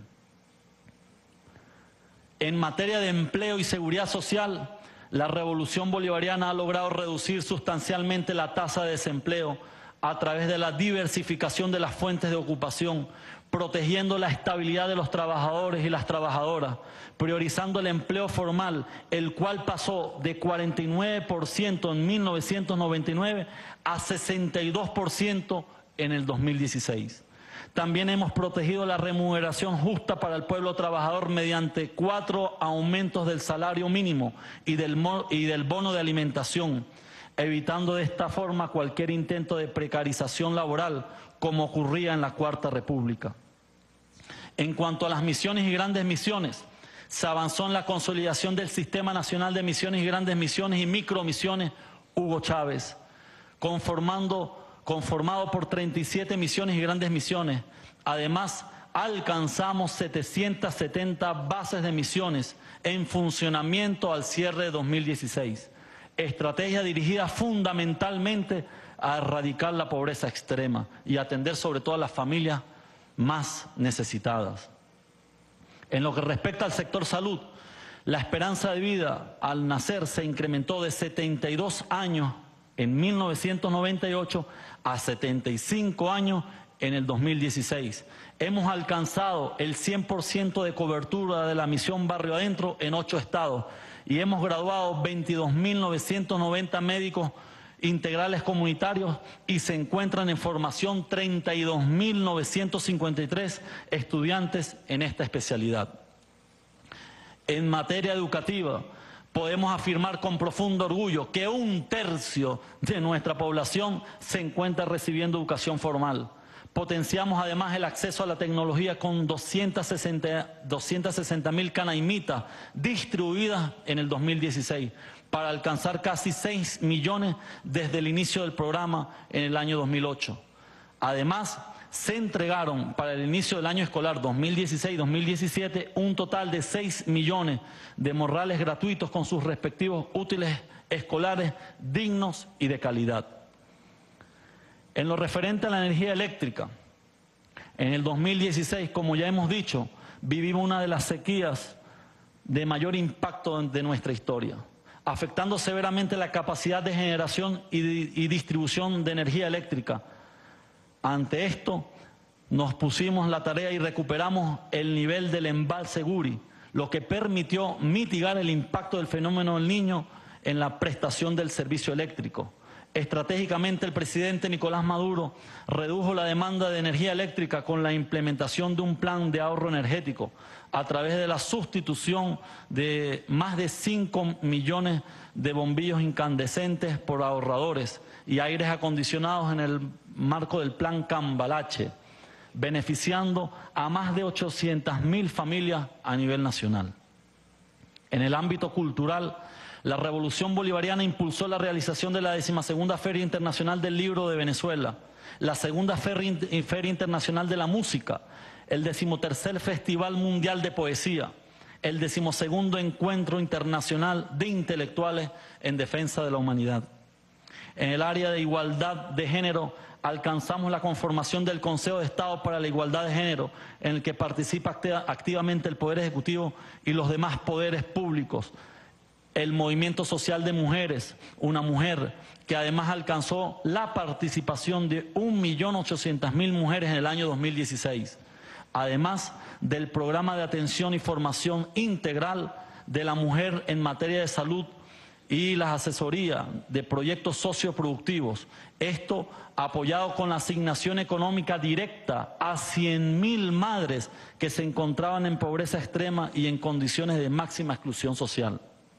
En materia de empleo y seguridad social, la revolución bolivariana ha logrado reducir sustancialmente la tasa de desempleo a través de la diversificación de las fuentes de ocupación, protegiendo la estabilidad de los trabajadores y las trabajadoras, priorizando el empleo formal, el cual pasó de 49% en 1999 a 62% en el 2016. También hemos protegido la remuneración justa para el pueblo trabajador mediante 4 aumentos del salario mínimo y del bono de alimentación, evitando de esta forma cualquier intento de precarización laboral, como ocurría en la Cuarta República. En cuanto a las misiones y grandes misiones, se avanzó en la consolidación del Sistema Nacional de Misiones y Grandes Misiones y Micromisiones Hugo Chávez, conformado por 37 misiones y grandes misiones. Además, alcanzamos 770 bases de misiones en funcionamiento al cierre de 2016. Estrategia dirigida fundamentalmente a erradicar la pobreza extrema y atender sobre todo a las familias más necesitadas. En lo que respecta al sector salud, la esperanza de vida al nacer se incrementó de 72 años en 1998 a 75 años en el 2016. Hemos alcanzado el 100% de cobertura de la misión Barrio Adentro en 8 estados y hemos graduado 22.990 médicos integrales comunitarios y se encuentran en formación 32.953 estudiantes en esta especialidad. En materia educativa, podemos afirmar con profundo orgullo que 1/3 de nuestra población se encuentra recibiendo educación formal. Potenciamos además el acceso a la tecnología con 260.000 canaimitas distribuidas en el 2016 para alcanzar casi 6 millones desde el inicio del programa en el año 2008. Además, se entregaron para el inicio del año escolar 2016-2017 un total de 6 millones de morrales gratuitos con sus respectivos útiles escolares dignos y de calidad. En lo referente a la energía eléctrica, en el 2016, como ya hemos dicho, vivimos una de las sequías de mayor impacto de nuestra historia, afectando severamente la capacidad de generación y distribución de energía eléctrica. Ante esto, nos pusimos la tarea y recuperamos el nivel del embalse Guri, lo que permitió mitigar el impacto del fenómeno del Niño en la prestación del servicio eléctrico. Estratégicamente, el presidente Nicolás Maduro redujo la demanda de energía eléctrica con la implementación de un plan de ahorro energético a través de la sustitución de más de 5 millones de bombillos incandescentes por ahorradores y aires acondicionados en el marco del plan Cambalache, beneficiando a más de 800.000 familias a nivel nacional. En el ámbito cultural, la Revolución Bolivariana impulsó la realización de la 12ª Feria Internacional del Libro de Venezuela, la segunda Feria Internacional de la Música, el 13º Festival Mundial de Poesía, el 12º Encuentro Internacional de Intelectuales en Defensa de la Humanidad. En el área de igualdad de género, alcanzamos la conformación del Consejo de Estado para la Igualdad de Género, en el que participa activamente el Poder Ejecutivo y los demás poderes públicos. El Movimiento Social de Mujeres, una mujer que además alcanzó la participación de 1.800.000 mujeres en el año 2016. Además del programa de atención y formación integral de la mujer en materia de salud y las asesorías de proyectos socioproductivos. Esto apoyado con la asignación económica directa a 100.000 madres que se encontraban en pobreza extrema y en condiciones de máxima exclusión social.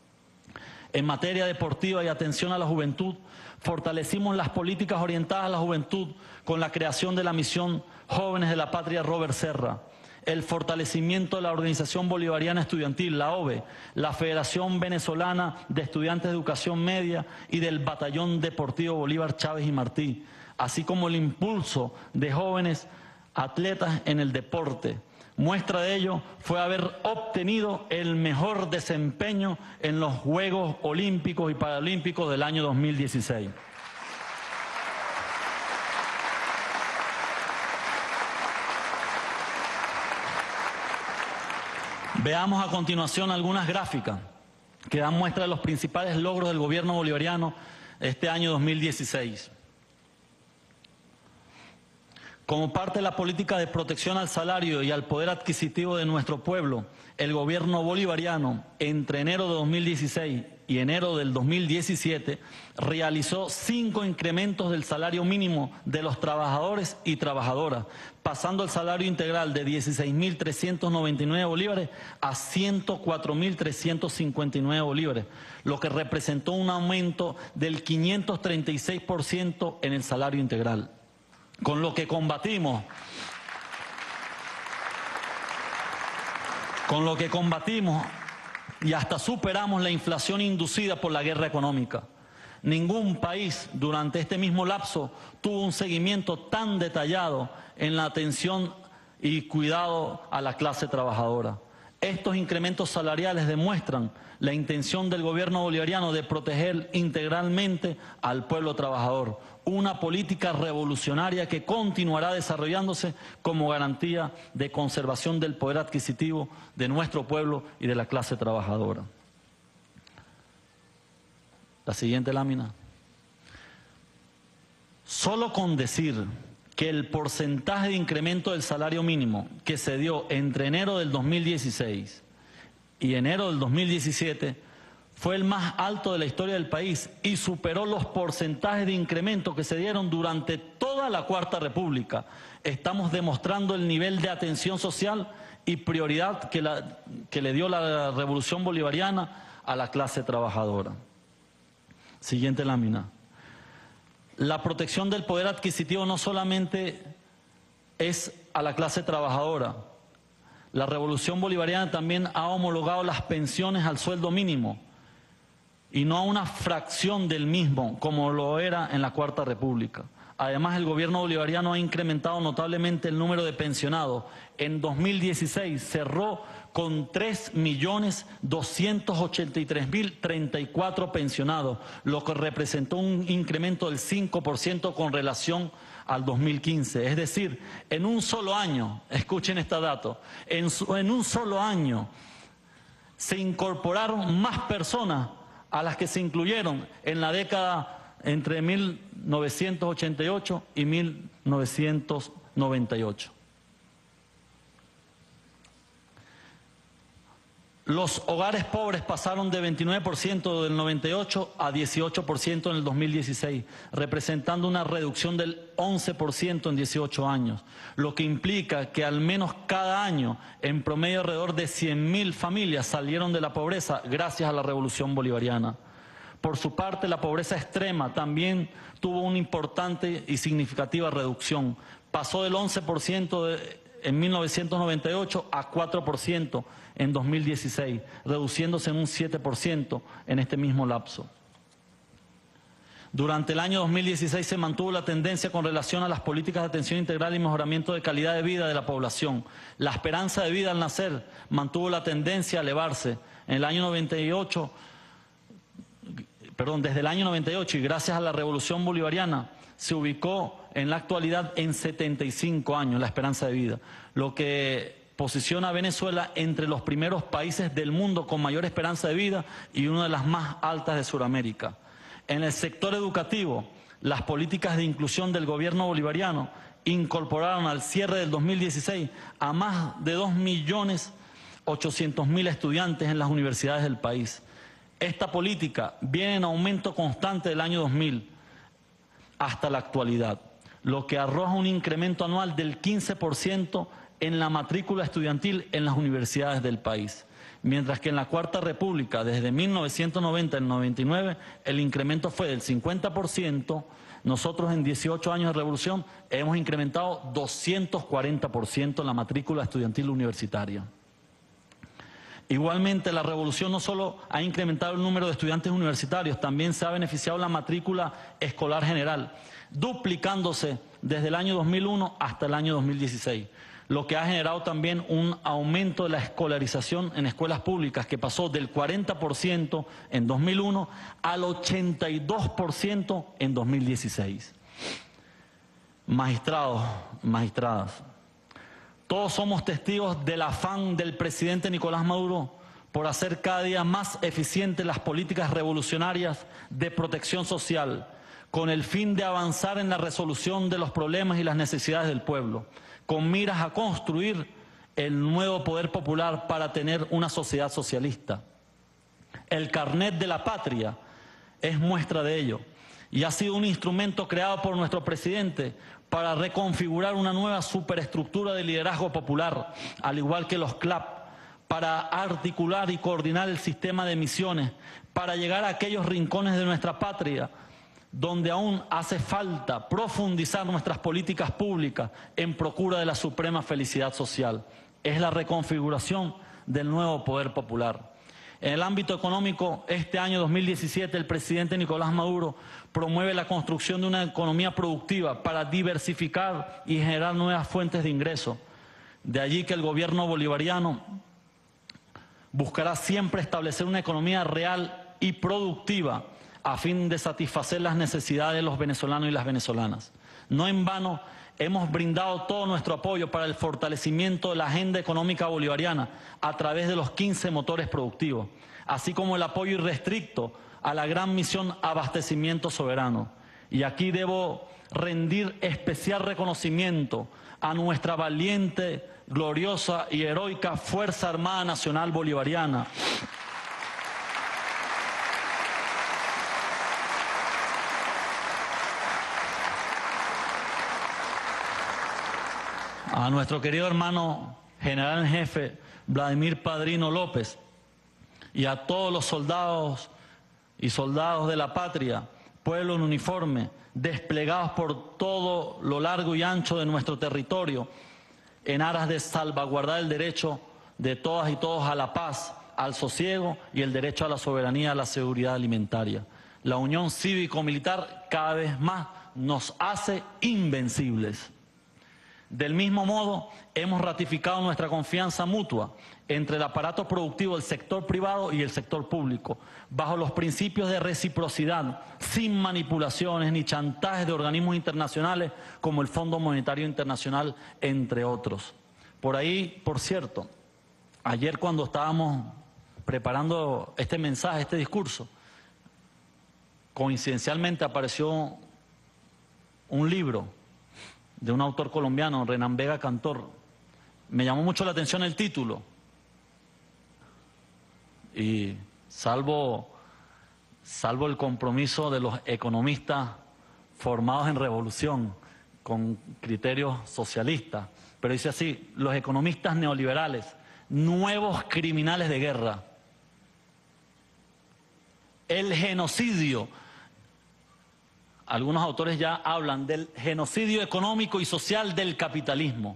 En materia deportiva y atención a la juventud, fortalecimos las políticas orientadas a la juventud con la creación de la misión Jóvenes de la Patria Robert Serra. el fortalecimiento de la Organización Bolivariana Estudiantil, la OVE, la Federación Venezolana de Estudiantes de Educación Media y del Batallón Deportivo Bolívar Chávez y Martí, así como el impulso de jóvenes atletas en el deporte. Muestra de ello fue haber obtenido el mejor desempeño en los Juegos Olímpicos y Paralímpicos del año 2016. Veamos a continuación algunas gráficas que dan muestra de los principales logros del gobierno bolivariano este año 2016. Como parte de la política de protección al salario y al poder adquisitivo de nuestro pueblo, el gobierno bolivariano, entre enero de 2016 y enero del 2017, realizó 5 incrementos del salario mínimo de los trabajadores y trabajadoras, pasando el salario integral de 16.399 bolívares a 104.359 bolívares, lo que representó un aumento del 536% en el salario integral. Con lo que combatimos y hasta superamos la inflación inducida por la guerra económica. Ningún país durante este mismo lapso tuvo un seguimiento tan detallado en la atención y cuidado a la clase trabajadora. Estos incrementos salariales demuestran la intención del gobierno bolivariano de proteger integralmente al pueblo trabajador, una política revolucionaria que continuará desarrollándose como garantía de conservación del poder adquisitivo de nuestro pueblo y de la clase trabajadora. La siguiente lámina. Solo con decir que el porcentaje de incremento del salario mínimo que se dio entre enero del 2016 y enero del 2017 fue el más alto de la historia del país y superó los porcentajes de incremento que se dieron durante toda la Cuarta República. Estamos demostrando el nivel de atención social y prioridad que le dio la Revolución Bolivariana a la clase trabajadora. Siguiente lámina. La protección del poder adquisitivo no solamente es a la clase trabajadora. La Revolución Bolivariana también ha homologado las pensiones al sueldo mínimo y no a una fracción del mismo, como lo era en la Cuarta República. Además, el gobierno bolivariano ha incrementado notablemente el número de pensionados. En 2016 cerró con 3.283.034 pensionados, lo que representó un incremento del 5% con relación al 2015. Es decir, en un solo año, escuchen este dato, en un solo año se incorporaron más personas a las que se incluyeron en la década entre 1988 y 1998. Los hogares pobres pasaron de 29% del 98 a 18% en el 2016, representando una reducción del 11% en 18 años, lo que implica que al menos cada año, en promedio alrededor de 100.000 familias salieron de la pobreza gracias a la Revolución Bolivariana. Por su parte, la pobreza extrema también tuvo una importante y significativa reducción. Pasó del 11% en 1998 a 4% en 2016, reduciéndose en un 7% en este mismo lapso. Durante el año 2016 se mantuvo la tendencia con relación a las políticas de atención integral y mejoramiento de calidad de vida de la población. La esperanza de vida al nacer mantuvo la tendencia a elevarse. En el año desde el año 98 y gracias a la Revolución Bolivariana se ubicó en la actualidad en 75 años la esperanza de vida, lo que posiciona a Venezuela entre los primeros países del mundo con mayor esperanza de vida y una de las más altas de Sudamérica. En el sector educativo, las políticas de inclusión del gobierno bolivariano incorporaron al cierre del 2016 a más de 2.800.000 estudiantes en las universidades del país. Esta política viene en aumento constante del año 2000 hasta la actualidad, lo que arroja un incremento anual del 15% en la matrícula estudiantil en las universidades del país. mientras que en la Cuarta República, desde 1990 al 99, el incremento fue del 50%, nosotros en 18 años de revolución hemos incrementado 240% la matrícula estudiantil universitaria. Igualmente, la revolución no solo ha incrementado el número de estudiantes universitarios, también se ha beneficiado la matrícula escolar general, duplicándose desde el año 2001 hasta el año 2016, lo que ha generado también un aumento de la escolarización en escuelas públicas que pasó del 40% en 2001 al 82% en 2016. Magistrados, magistradas, todos somos testigos del afán del presidente Nicolás Maduro por hacer cada día más eficientes las políticas revolucionarias de protección social, con el fin de avanzar en la resolución de los problemas y las necesidades del pueblo, con miras a construir el nuevo poder popular para tener una sociedad socialista. El carnet de la patria es muestra de ello y ha sido un instrumento creado por nuestro presidente para reconfigurar una nueva superestructura de liderazgo popular, al igual que los CLAP, para articular y coordinar el sistema de misiones, para llegar a aquellos rincones de nuestra patria donde aún hace falta profundizar nuestras políticas públicas en procura de la suprema felicidad social. Es la reconfiguración del nuevo poder popular. En el ámbito económico, este año 2017, el presidente Nicolás Maduro promueve la construcción de una economía productiva para diversificar y generar nuevas fuentes de ingreso. De allí que el gobierno bolivariano buscará siempre establecer una economía real y productiva a fin de satisfacer las necesidades de los venezolanos y las venezolanas. No en vano hemos brindado todo nuestro apoyo para el fortalecimiento de la agenda económica bolivariana a través de los 15 motores productivos, así como el apoyo irrestricto a la gran misión Abastecimiento Soberano. Y aquí debo rendir especial reconocimiento a nuestra valiente, gloriosa y heroica Fuerza Armada Nacional Bolivariana, a nuestro querido hermano general en jefe Vladimir Padrino López y a todos los soldados y soldadas de la patria, pueblo en uniforme, desplegados por todo lo largo y ancho de nuestro territorio, en aras de salvaguardar el derecho de todas y todos a la paz, al sosiego y el derecho a la soberanía, a la seguridad alimentaria. La unión cívico-militar cada vez más nos hace invencibles. Del mismo modo, hemos ratificado nuestra confianza mutua entre el aparato productivo del sector privado y el sector público, bajo los principios de reciprocidad, sin manipulaciones ni chantajes de organismos internacionales como el Fondo Monetario Internacional, entre otros. Por ahí, por cierto, ayer cuando estábamos preparando este mensaje, este discurso, coincidencialmente apareció un libro de un autor colombiano, Renan Vega Cantor. Me llamó mucho la atención el título. Y salvo el compromiso de los economistas formados en revolución, con criterios socialistas, pero dice así: los economistas neoliberales, nuevos criminales de guerra. El genocidio. Algunos autores ya hablan del genocidio económico y social del capitalismo.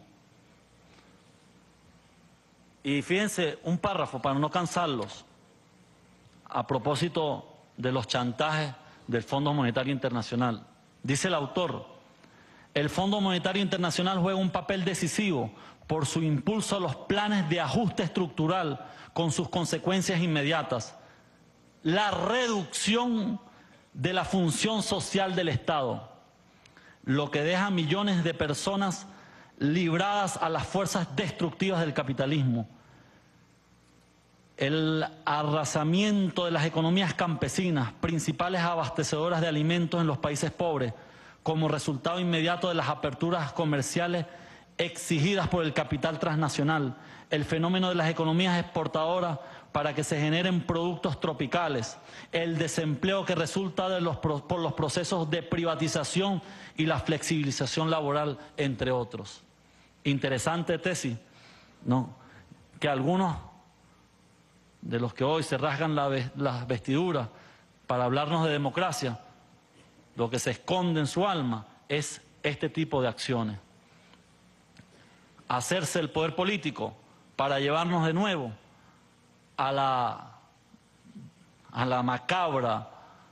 Y fíjense, un párrafo para no cansarlos, a propósito de los chantajes del Fondo Monetario Internacional. Dice el autor: el Fondo Monetario Internacional juega un papel decisivo por su impulso a los planes de ajuste estructural con sus consecuencias inmediatas. La reducción de la función social del Estado, lo que deja a millones de personas libradas a las fuerzas destructivas del capitalismo. El arrasamiento de las economías campesinas, principales abastecedoras de alimentos en los países pobres, como resultado inmediato de las aperturas comerciales exigidas por el capital transnacional. El fenómeno de las economías exportadoras para que se generen productos tropicales, el desempleo que resulta por los procesos de privatización y la flexibilización laboral, entre otros. Interesante tesis, ¿no? Que algunos de los que hoy se rasgan las vestiduras para hablarnos de democracia, lo que se esconde en su alma es este tipo de acciones. Hacerse el poder político para llevarnos de nuevo a la macabra,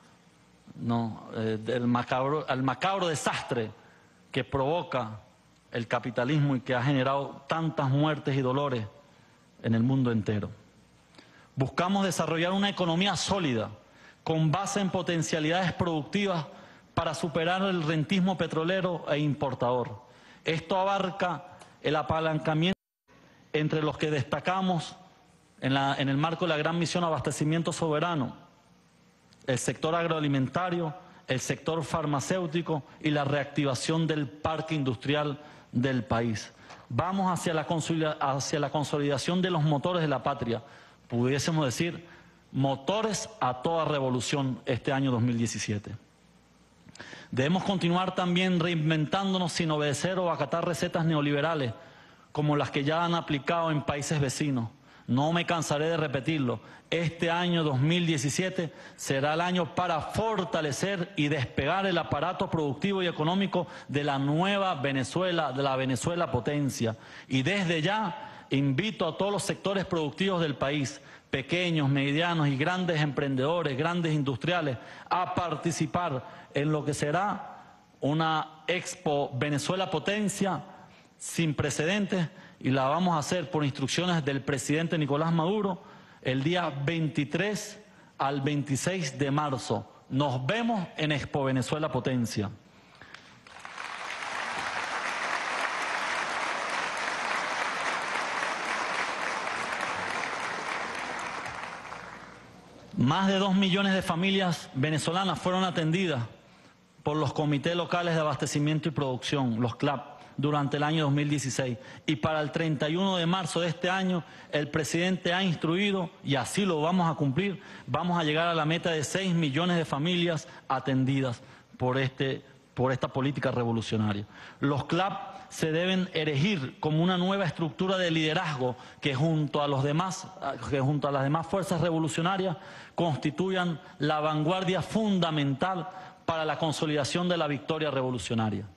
al macabro desastre que provoca el capitalismo y que ha generado tantas muertes y dolores en el mundo entero. Buscamos desarrollar una economía sólida, con base en potencialidades productivas para superar el rentismo petrolero e importador. Esto abarca el apalancamiento entre los que destacamos en el marco de la gran misión Abastecimiento Soberano, el sector agroalimentario, el sector farmacéutico y la reactivación del parque industrial del país. Vamos hacia la consolidación de los motores de la patria, pudiésemos decir, motores a toda revolución este año 2017. Debemos continuar también reinventándonos sin obedecer o acatar recetas neoliberales como las que ya han aplicado en países vecinos. No me cansaré de repetirlo. Este año 2017 será el año para fortalecer y despegar el aparato productivo y económico de la nueva Venezuela, de la Venezuela potencia. Y desde ya invito a todos los sectores productivos del país, pequeños, medianos y grandes emprendedores, grandes industriales, a participar en lo que será una Expo Venezuela Potencia sin precedentes, y la vamos a hacer por instrucciones del presidente Nicolás Maduro el día 23 al 26 de marzo. Nos vemos en Expo Venezuela Potencia. Más de 2 millones de familias venezolanas fueron atendidas por los comités locales de abastecimiento y producción, los CLAP, durante el año 2016. Y para el 31 de marzo de este año, el presidente ha instruido, y así lo vamos a cumplir, vamos a llegar a la meta de 6 millones de familias atendidas por esta política revolucionaria. Los CLAP se deben erigir como una nueva estructura de liderazgo que junto a las demás fuerzas revolucionarias constituyan la vanguardia fundamental para la consolidación de la victoria revolucionaria.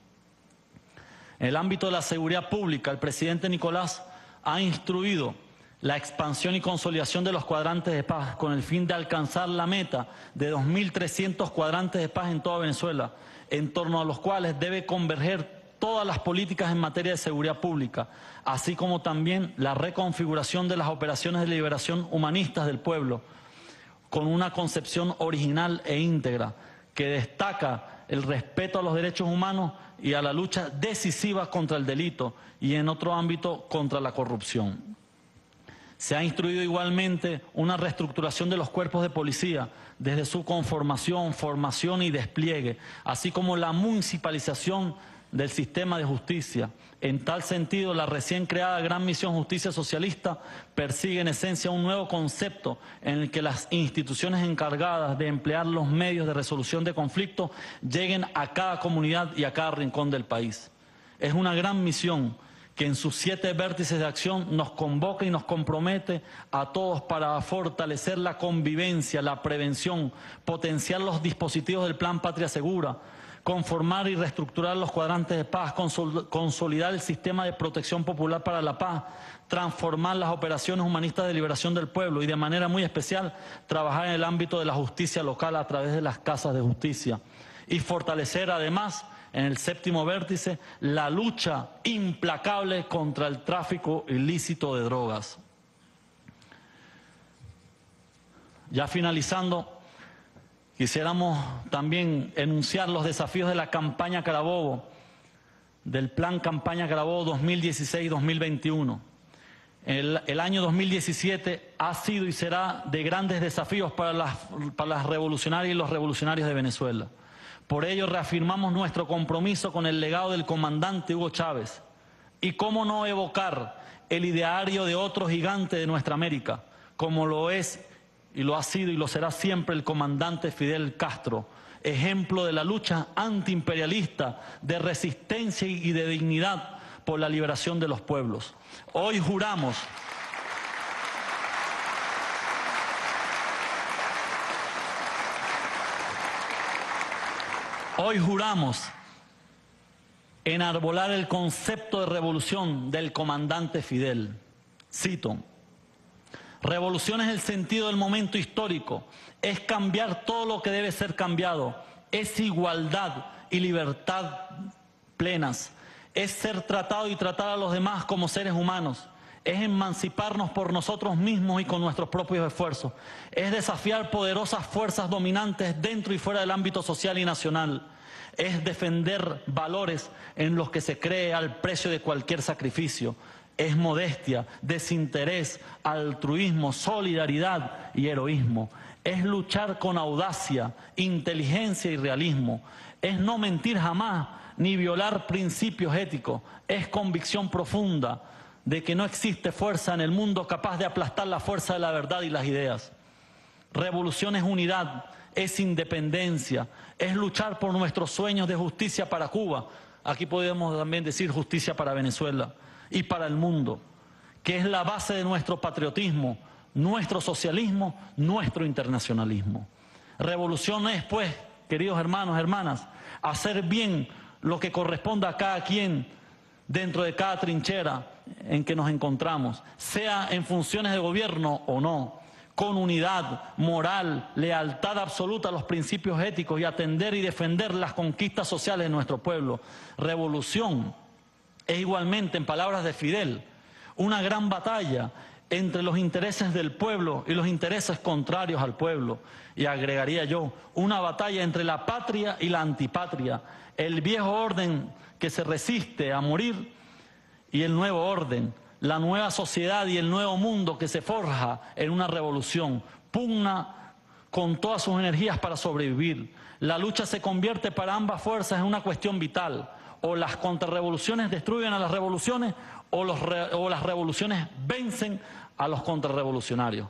En el ámbito de la seguridad pública, el presidente Nicolás ha instruido la expansión y consolidación de los cuadrantes de paz con el fin de alcanzar la meta de 2.300 cuadrantes de paz en toda Venezuela, en torno a los cuales debe converger todas las políticas en materia de seguridad pública, así como también la reconfiguración de las operaciones de liberación humanistas del pueblo, con una concepción original e íntegra que destaca el respeto a los derechos humanos y a la lucha decisiva contra el delito y en otro ámbito contra la corrupción. Se ha instruido igualmente una reestructuración de los cuerpos de policía desde su conformación, formación y despliegue, así como la municipalización del sistema de justicia. En tal sentido, la recién creada Gran Misión Justicia Socialista persigue en esencia un nuevo concepto en el que las instituciones encargadas de emplear los medios de resolución de conflictos lleguen a cada comunidad y a cada rincón del país. Es una gran misión que en sus 7 vértices de acción nos convoca y nos compromete a todos para fortalecer la convivencia, la prevención, potenciar los dispositivos del Plan Patria Segura, conformar y reestructurar los cuadrantes de paz, consolidar el sistema de protección popular para la paz, transformar las operaciones humanistas de liberación del pueblo y de manera muy especial trabajar en el ámbito de la justicia local a través de las casas de justicia y fortalecer además en el 7º vértice la lucha implacable contra el tráfico ilícito de drogas. Ya finalizando, quisiéramos también enunciar los desafíos de la campaña Carabobo, del Plan Campaña Carabobo 2016-2021. El año 2017 ha sido y será de grandes desafíos para las revolucionarias y los revolucionarios de Venezuela. Por ello reafirmamos nuestro compromiso con el legado del comandante Hugo Chávez. Y cómo no evocar el ideario de otro gigante de nuestra América, como lo es y lo ha sido y lo será siempre el comandante Fidel Castro, ejemplo de la lucha antiimperialista, de resistencia y de dignidad por la liberación de los pueblos. Hoy juramos Hoy juramos enarbolar el concepto de revolución del comandante Fidel. Cito: revolución es el sentido del momento histórico, es cambiar todo lo que debe ser cambiado, es igualdad y libertad plenas, es ser tratado y tratar a los demás como seres humanos, es emanciparnos por nosotros mismos y con nuestros propios esfuerzos, es desafiar poderosas fuerzas dominantes dentro y fuera del ámbito social y nacional, es defender valores en los que se cree al precio de cualquier sacrificio, es modestia, desinterés, altruismo, solidaridad y heroísmo, es luchar con audacia, inteligencia y realismo, es no mentir jamás ni violar principios éticos, es convicción profunda de que no existe fuerza en el mundo capaz de aplastar la fuerza de la verdad y las ideas. Revolución es unidad, es independencia, es luchar por nuestros sueños de justicia para Cuba. Aquí podemos también decir justicia para Venezuela y para el mundo, que es la base de nuestro patriotismo, nuestro socialismo, nuestro internacionalismo. Revolución es, pues, queridos hermanos, hermanas, hacer bien lo que corresponda a cada quien dentro de cada trinchera en que nos encontramos, sea en funciones de gobierno o no, con unidad, moral, lealtad absoluta a los principios éticos y atender y defender las conquistas sociales de nuestro pueblo. Revolución es igualmente, en palabras de Fidel, una gran batalla entre los intereses del pueblo y los intereses contrarios al pueblo. Y agregaría yo, una batalla entre la patria y la antipatria, el viejo orden que se resiste a morir y el nuevo orden, la nueva sociedad y el nuevo mundo que se forja en una revolución, pugna con todas sus energías para sobrevivir. La lucha se convierte para ambas fuerzas en una cuestión vital. O las contrarrevoluciones destruyen a las revoluciones o las revoluciones vencen a los contrarrevolucionarios.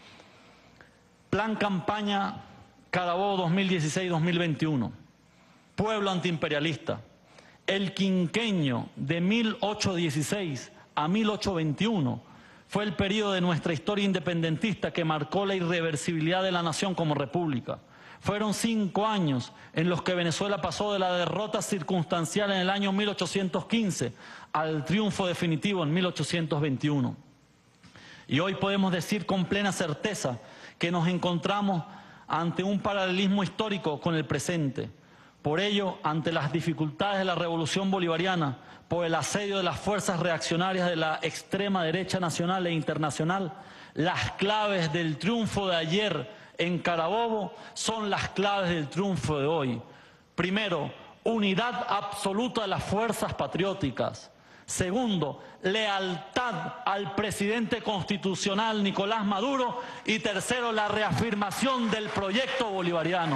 Plan campaña Carabobo 2016-2021. Pueblo antiimperialista. El quinquenio de 1816 a 1821 fue el periodo de nuestra historia independentista que marcó la irreversibilidad de la nación como república. Fueron 5 años en los que Venezuela pasó de la derrota circunstancial en el año 1815 al triunfo definitivo en 1821. Y hoy podemos decir con plena certeza que nos encontramos ante un paralelismo histórico con el presente. Por ello, ante las dificultades de la revolución bolivariana, por el asedio de las fuerzas reaccionarias de la extrema derecha nacional e internacional, las claves del triunfo de ayer en Carabobo son las claves del triunfo de hoy. Primero, unidad absoluta de las fuerzas patrióticas. Segundo, lealtad al presidente constitucional Nicolás Maduro. Y tercero, la reafirmación del proyecto bolivariano.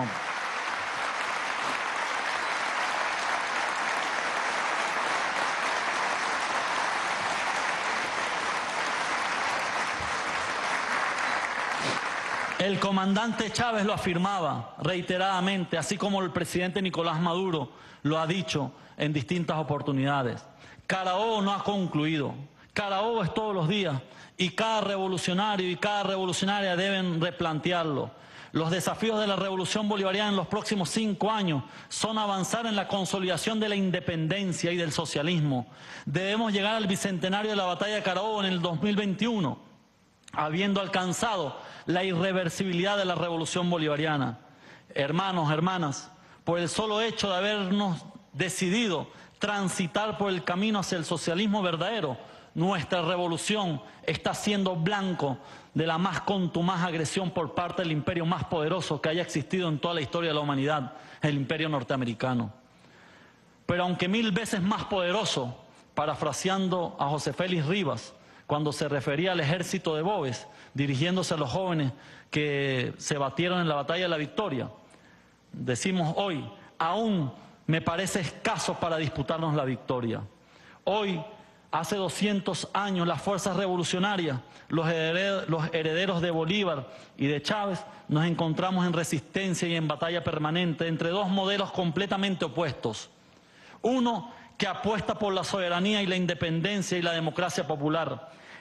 El comandante Chávez lo afirmaba reiteradamente, así como el presidente Nicolás Maduro lo ha dicho en distintas oportunidades. Carabobo no ha concluido. Carabobo es todos los días y cada revolucionario y cada revolucionaria deben replantearlo. Los desafíos de la revolución bolivariana en los próximos 5 años son avanzar en la consolidación de la independencia y del socialismo. Debemos llegar al bicentenario de la batalla de Carabobo en el 2021, habiendo alcanzado la irreversibilidad de la revolución bolivariana. Hermanos, hermanas, por el solo hecho de habernos decidido transitar por el camino hacia el socialismo verdadero, nuestra revolución está siendo blanco de la más contumaz agresión por parte del imperio más poderoso que haya existido en toda la historia de la humanidad, el imperio norteamericano. Pero aunque 1000 veces más poderoso, parafraseando a José Félix Rivas, cuando se refería al ejército de Boves, dirigiéndose a los jóvenes que se batieron en la batalla de la Victoria, decimos hoy, aún me parece escaso para disputarnos la victoria. Hoy, hace 200 años, las fuerzas revolucionarias, los herederos de Bolívar y de Chávez, nos encontramos en resistencia y en batalla permanente entre dos modelos completamente opuestos. Uno que apuesta por la soberanía y la independencia y la democracia popular,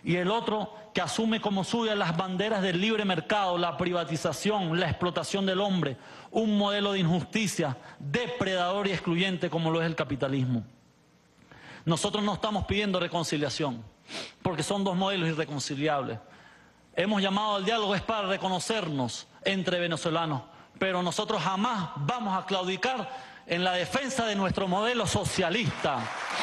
y el otro que asume como suya las banderas del libre mercado, la privatización, la explotación del hombre, un modelo de injusticia, depredador y excluyente como lo es el capitalismo. Nosotros no estamos pidiendo reconciliación, porque son dos modelos irreconciliables. Hemos llamado al diálogo es para reconocernos entre venezolanos, pero nosotros jamás vamos a claudicar en la defensa de nuestro modelo socialista.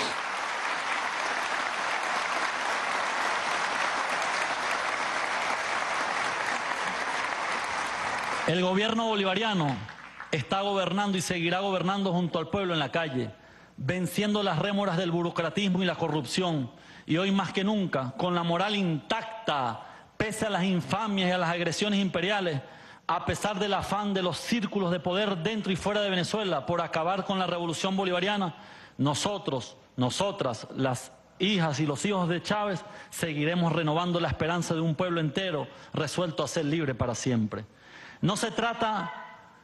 El gobierno bolivariano está gobernando y seguirá gobernando junto al pueblo en la calle, venciendo las rémoras del burocratismo y la corrupción, y hoy más que nunca, con la moral intacta, pese a las infamias y a las agresiones imperiales, a pesar del afán de los círculos de poder dentro y fuera de Venezuela por acabar con la revolución bolivariana, nosotros, nosotras, las hijas y los hijos de Chávez, seguiremos renovando la esperanza de un pueblo entero resuelto a ser libre para siempre. No se trata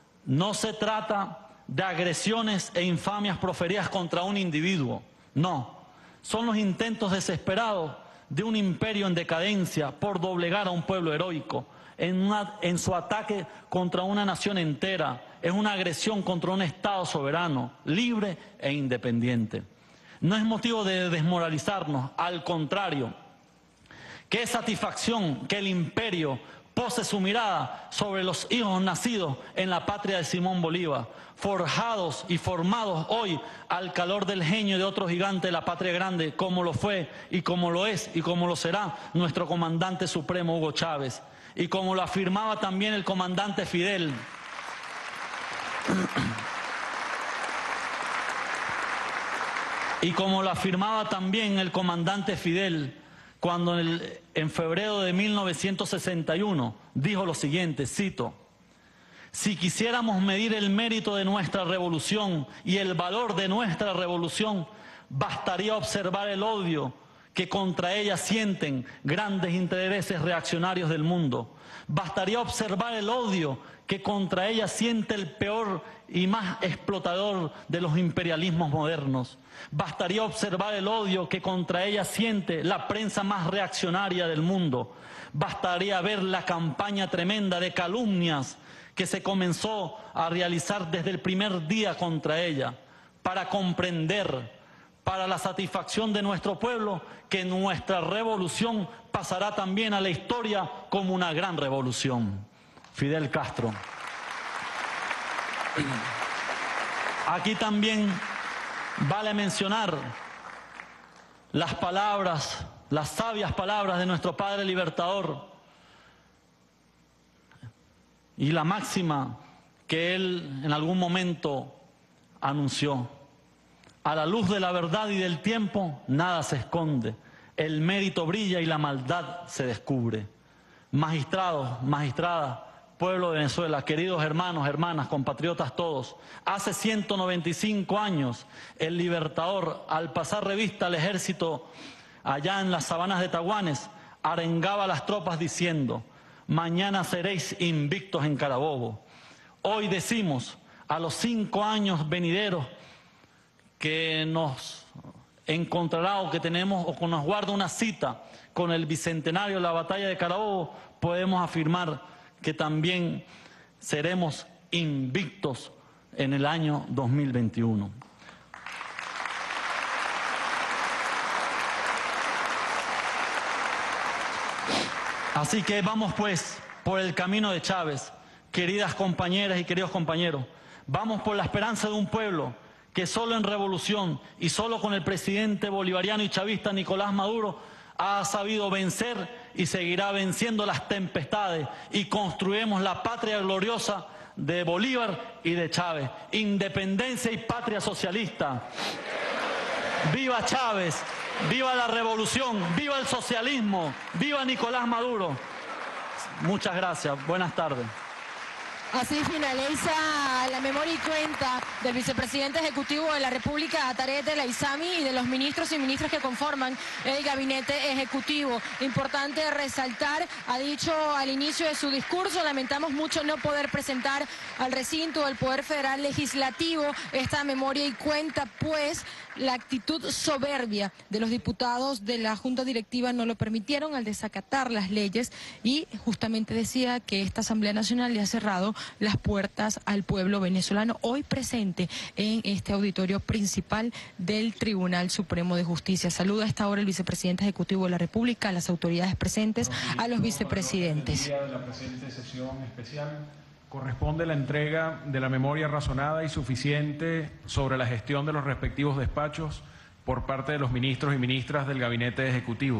de agresiones e infamias proferidas contra un individuo, no. Son los intentos desesperados de un imperio en decadencia por doblegar a un pueblo heroico en su ataque contra una nación entera. Es una agresión contra un Estado soberano, libre e independiente. No es motivo de desmoralizarnos, al contrario. Qué satisfacción que el imperio pose su mirada sobre los hijos nacidos en la patria de Simón Bolívar, forjados y formados hoy al calor del genio de otro gigante de la patria grande, como lo fue y como lo es y como lo será nuestro comandante supremo Hugo Chávez, y como lo afirmaba también el comandante Fidel. Y como lo afirmaba también el comandante Fidel, cuando en febrero de 1961 dijo lo siguiente, cito: si quisiéramos medir el mérito de nuestra revolución y el valor de nuestra revolución, bastaría observar el odio que contra ella sienten grandes intereses reaccionarios del mundo. Bastaría observar el odio que contra ella siente el peor y más explotador de los imperialismos modernos. Bastaría observar el odio que contra ella siente la prensa más reaccionaria del mundo. Bastaría ver la campaña tremenda de calumnias que se comenzó a realizar desde el primer día contra ella, para comprender, para la satisfacción de nuestro pueblo, que nuestra revolución pasará también a la historia como una gran revolución. Fidel Castro. Aquí también vale mencionar las palabras, las sabias palabras de nuestro Padre Libertador y la máxima que él en algún momento anunció: a la luz de la verdad y del tiempo nada se esconde, el mérito brilla y la maldad se descubre. Magistrados, magistradas, pueblo de Venezuela, queridos hermanos, hermanas, compatriotas todos, hace 195 años el Libertador, al pasar revista al ejército allá en las sabanas de Taguanes, arengaba a las tropas diciendo: mañana seréis invictos en Carabobo. Hoy decimos, a los 5 años venideros que nos encontrará o que tenemos o que nos guarda una cita con el bicentenario de la batalla de Carabobo, podemos afirmar que también seremos invictos en el año 2021. Así que vamos pues por el camino de Chávez, queridas compañeras y queridos compañeros. Vamos por la esperanza de un pueblo que solo en revolución y solo con el presidente bolivariano y chavista Nicolás Maduro ha sabido vencer y seguirá venciendo las tempestades, y construiremos la patria gloriosa de Bolívar y de Chávez. Independencia y patria socialista. ¡Viva Chávez! ¡Viva la revolución! ¡Viva el socialismo! ¡Viva Nicolás Maduro! Muchas gracias. Buenas tardes. Así finaliza a la memoria y cuenta del vicepresidente ejecutivo de la República, Tarek El Aissami, y de los ministros y ministras que conforman el gabinete ejecutivo. Importante resaltar, ha dicho al inicio de su discurso, lamentamos mucho no poder presentar al recinto del Poder Federal Legislativo esta memoria y cuenta, pues la actitud soberbia de los diputados de la Junta Directiva no lo permitieron al desacatar las leyes, y justamente decía que esta Asamblea Nacional le ha cerrado las puertas al pueblo venezolano, hoy presente en este auditorio principal del Tribunal Supremo de Justicia. Saluda a esta hora el vicepresidente ejecutivo de la República, a las autoridades presentes, a los vicepresidentes. De la presente sesión especial corresponde la entrega de la memoria razonada y suficiente sobre la gestión de los respectivos despachos por parte de los ministros y ministras del Gabinete Ejecutivo.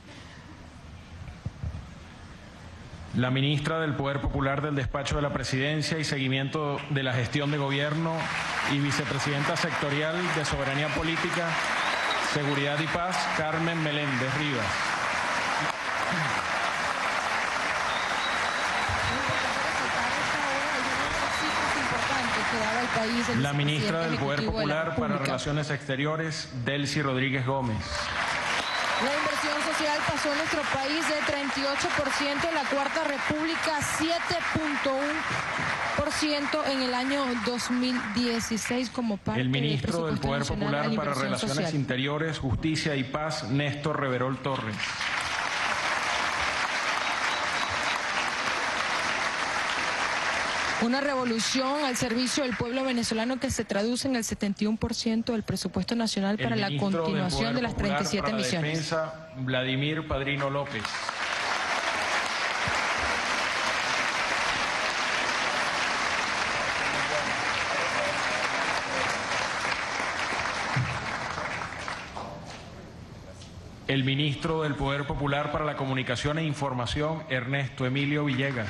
La ministra del Poder Popular del Despacho de la Presidencia y Seguimiento de la Gestión de Gobierno y vicepresidenta sectorial de Soberanía Política, Seguridad y Paz, Carmen Meléndez Rivas. La ministra del Poder Popular para Relaciones Exteriores, Delcy Rodríguez Gómez. La inversión social pasó en nuestro país de 38% en la Cuarta República, 7.1% en el año 2016 como parte del ministro del Poder Popular para Relaciones Social. Interiores, Justicia y Paz, Néstor Reverol Torres. Una revolución al servicio del pueblo venezolano que se traduce en el 71% del presupuesto nacional para la continuación de las 37 misiones. Defensa, Vladimir Padrino López. El ministro del Poder Popular para la Comunicación e Información, Ernesto Emilio Villegas.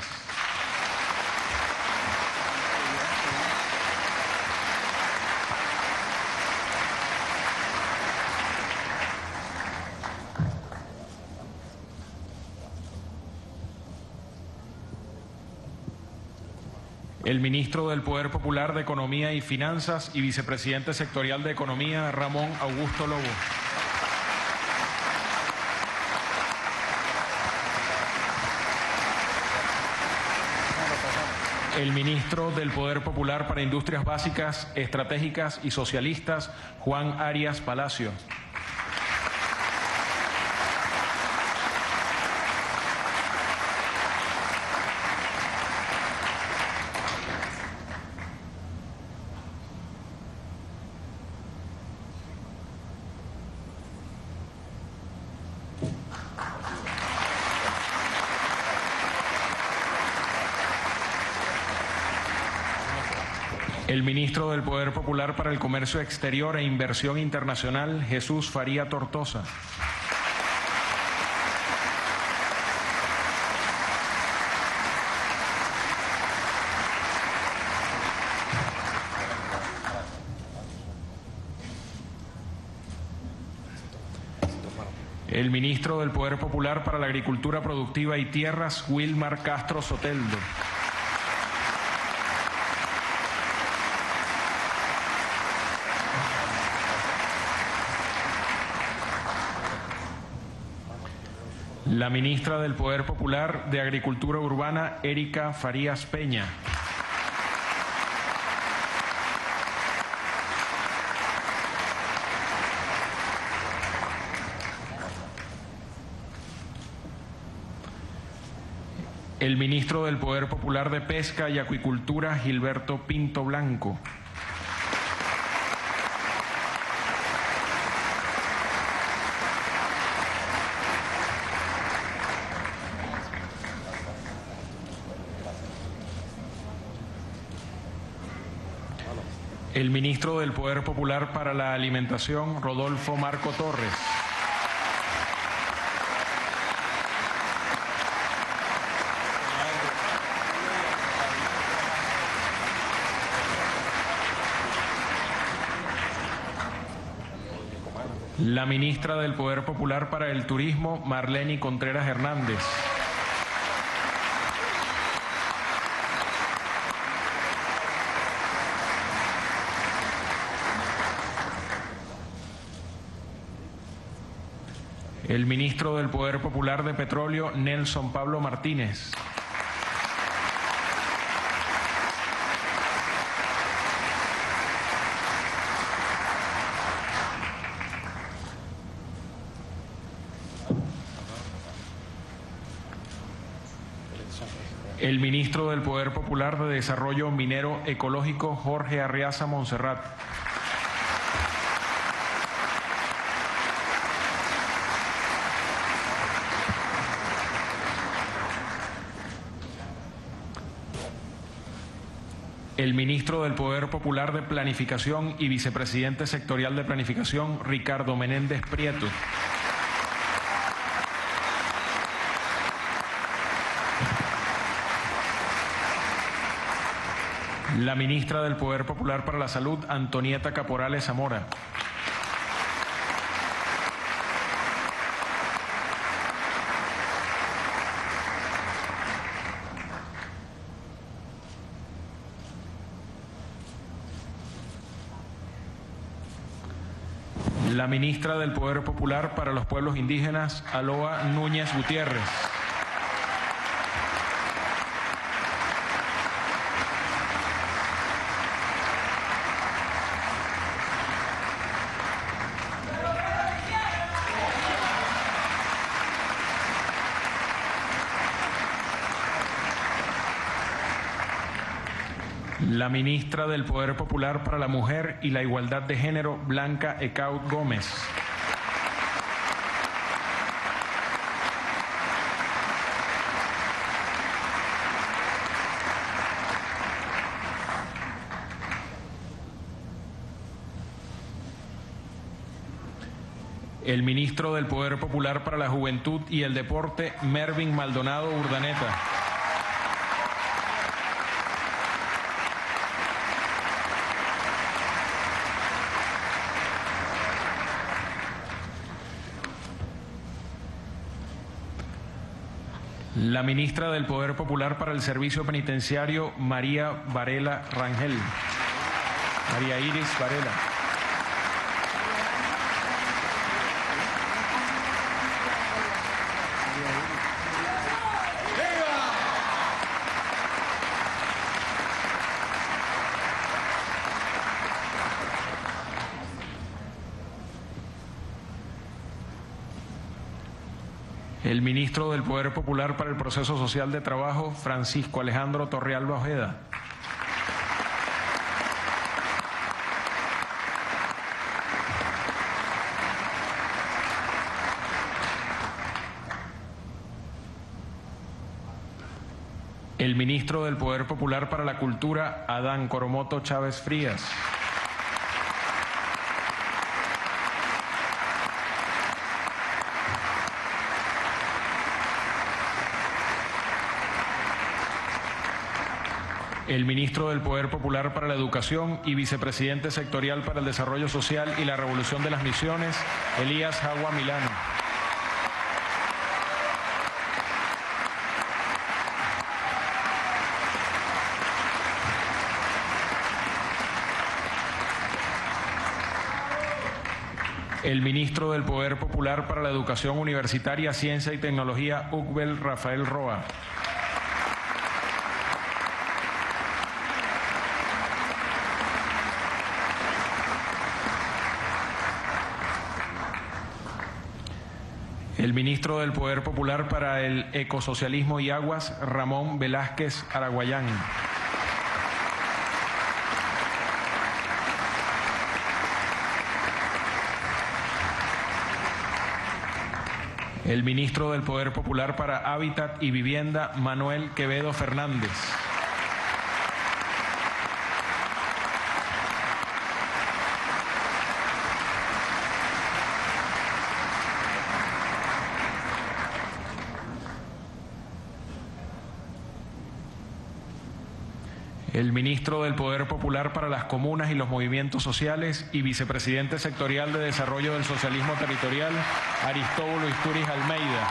El ministro del Poder Popular de Economía y Finanzas y vicepresidente sectorial de Economía, Ramón Augusto Lobo. El ministro del Poder Popular para Industrias Básicas, Estratégicas y Socialistas, Juan Arias Palacio. El ministro del Poder Popular para el Comercio Exterior e Inversión Internacional, Jesús Faría Tortosa. El ministro del Poder Popular para la Agricultura Productiva y Tierras, Wilmar Castro Soteldo. La ministra del Poder Popular de Agricultura Urbana, Erika Farías Peña. El ministro del Poder Popular de Pesca y Acuicultura, Gilberto Pinto Blanco. El ministro del Poder Popular para la Alimentación, Rodolfo Marco Torres. La ministra del Poder Popular para el Turismo, Marleni Contreras Hernández. El ministro del Poder Popular de Petróleo, Nelson Pablo Martínez. El ministro del Poder Popular de Desarrollo Minero Ecológico, Jorge Arriaza Montserrat. El ministro del Poder Popular de Planificación y vicepresidente sectorial de Planificación, Ricardo Menéndez Prieto. La ministra del Poder Popular para la Salud, Antonieta Caporales Zamora. La ministra del Poder Popular para los Pueblos Indígenas, Aloa Núñez Gutiérrez. La ministra del Poder Popular para la Mujer y la Igualdad de Género, Blanca Ecaut Gómez. El ministro del Poder Popular para la Juventud y el Deporte, Mervin Maldonado Urdaneta. La ministra del Poder Popular para el Servicio Penitenciario, María Varela Rangel. María Iris Varela. El ministro del Poder Popular para el Proceso Social de Trabajo, Francisco Alejandro Torrealba Ojeda. El ministro del Poder Popular para la Cultura, Adán Coromoto Chávez Frías. El ministro del Poder Popular para la Educación y vicepresidente sectorial para el Desarrollo Social y la Revolución de las Misiones, Elías Jagua Milano. El ministro del Poder Popular para la Educación Universitaria, Ciencia y Tecnología, Ugbel Rafael Roa. El ministro del Poder Popular para el Ecosocialismo y Aguas, Ramón Velázquez Araguayán. El ministro del Poder Popular para Hábitat y Vivienda, Manuel Quevedo Fernández. El ministro del Poder Popular para las Comunas y los Movimientos Sociales y vicepresidente sectorial de Desarrollo del Socialismo Territorial, Aristóbulo Isturiz Almeida.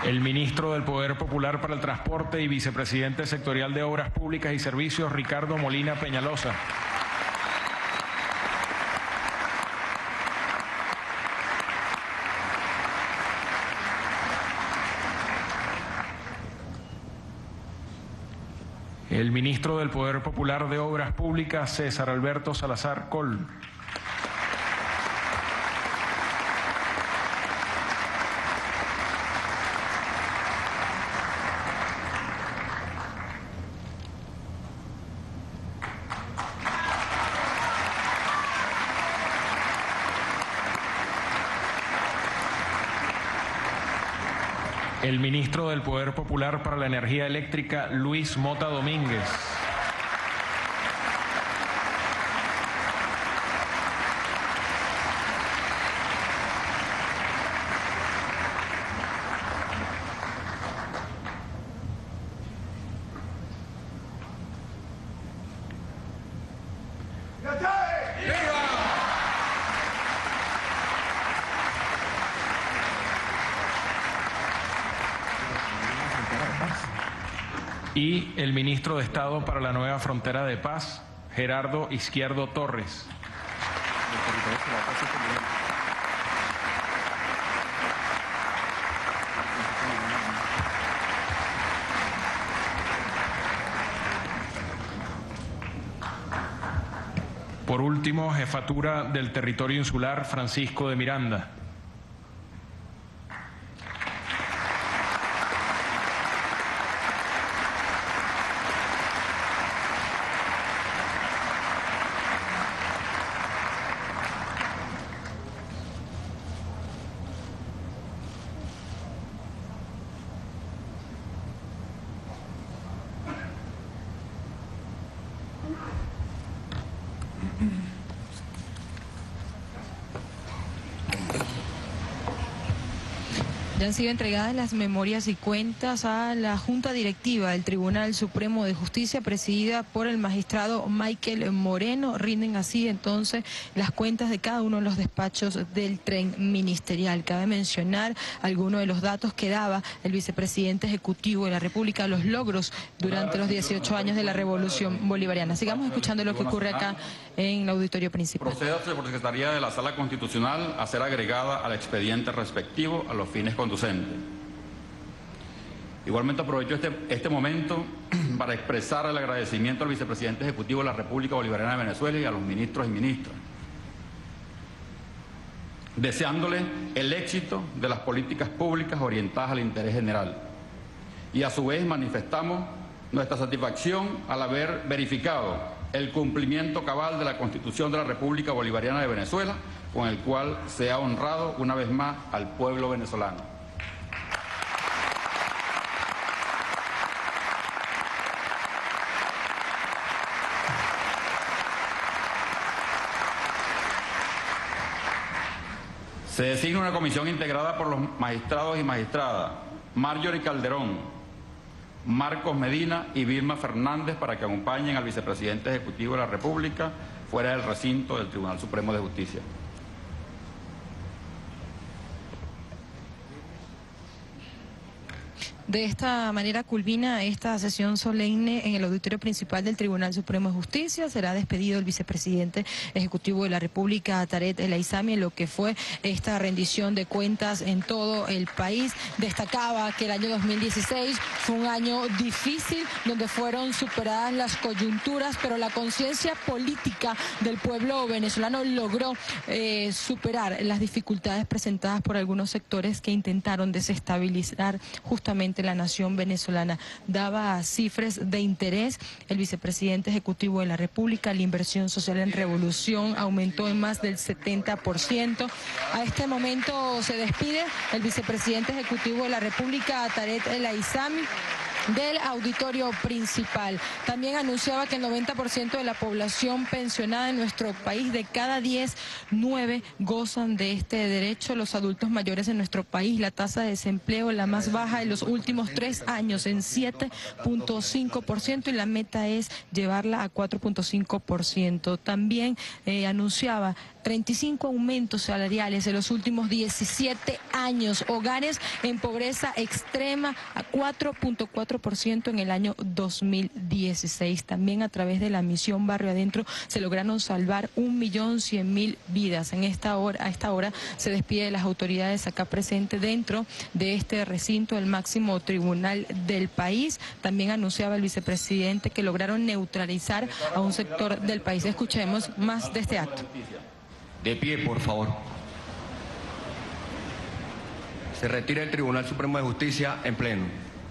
El ministro del Poder Popular para el Transporte y vicepresidente sectorial de Obras Públicas y Servicios, Ricardo Molina Peñalosa. El ministro del Poder Popular de Obras Públicas, César Alberto Salazar Coll. El ministro del Poder Popular para la Energía Eléctrica, Luis Mota Domínguez. Y el ministro de Estado para la Nueva Frontera de Paz, Gerardo Izquierdo Torres. Por último, Jefatura del Territorio Insular, Francisco de Miranda. Ya han sido entregadas las memorias y cuentas a la Junta Directiva del Tribunal Supremo de Justicia, presidida por el magistrado Michael Moreno. Rinden así entonces las cuentas de cada uno de los despachos del tren ministerial. Cabe mencionar algunos de los datos que daba el vicepresidente ejecutivo de la República, los logros durante los 18 años de la Revolución Bolivariana. Sigamos escuchando lo que ocurre acá en el auditorio principal. Procédase por Secretaría de la Sala Constitucional a ser agregada al expediente respectivo a los fines conducentes. Igualmente aprovecho este momento para expresar el agradecimiento al vicepresidente ejecutivo de la República Bolivariana de Venezuela y a los ministros y ministras, deseándole el éxito de las políticas públicas orientadas al interés general. Y a su vez manifestamos nuestra satisfacción al haber verificado el cumplimiento cabal de la Constitución de la República Bolivariana de Venezuela, con el cual se ha honrado una vez más al pueblo venezolano. Se designa una comisión integrada por los magistrados y magistradas Marjorie Calderón, Marcos Medina y Vilma Fernández para que acompañen al vicepresidente ejecutivo de la República fuera del recinto del Tribunal Supremo de Justicia. De esta manera culmina esta sesión solemne en el auditorio principal del Tribunal Supremo de Justicia. Será despedido el vicepresidente ejecutivo de la República, Tarek El Aissami, en lo que fue esta rendición de cuentas en todo el país. Destacaba que el año 2016 fue un año difícil, donde fueron superadas las coyunturas, pero la conciencia política del pueblo venezolano logró superar las dificultades presentadas por algunos sectores que intentaron desestabilizar justamente la nación venezolana. Daba cifras de interés el vicepresidente ejecutivo de la República. La inversión social en revolución aumentó en más del 70%. A este momento se despide el vicepresidente ejecutivo de la República, Tarek El Aissami. del auditorio principal. También anunciaba que el 90% de la población pensionada en nuestro país, de cada 10, 9 gozan de este derecho. Los adultos mayores en nuestro país, la tasa de desempleo la más baja en los últimos 3 años, en 7.5%, y la meta es llevarla a 4.5%. También anunciaba 35 aumentos salariales en los últimos 17 años, hogares en pobreza extrema a 4.4% en el año 2016. También a través de la misión Barrio Adentro se lograron salvar 1.100.000 vidas. A esta hora se despide de las autoridades acá presentes dentro de este recinto, el máximo tribunal del país. También anunciaba el vicepresidente que lograron neutralizar a un sector del país. Escuchemos más de este acto. De pie, por favor. Se retira el Tribunal Supremo de Justicia en pleno.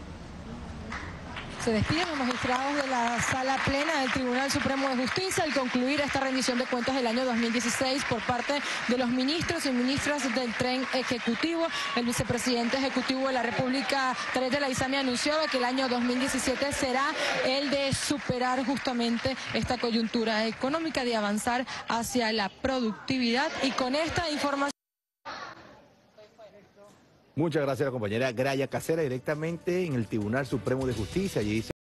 Se despiden los magistrados de la Sala Plena del Tribunal Supremo de Justicia al concluir esta rendición de cuentas del año 2016 por parte de los ministros y ministras del tren ejecutivo. El vicepresidente ejecutivo de la República, Tarek El Aissami, anunciaba que el año 2017 será el de superar justamente esta coyuntura económica, de avanzar hacia la productividad. Y con esta información... Muchas gracias a la compañera Graya Casera, directamente en el Tribunal Supremo de Justicia. Allí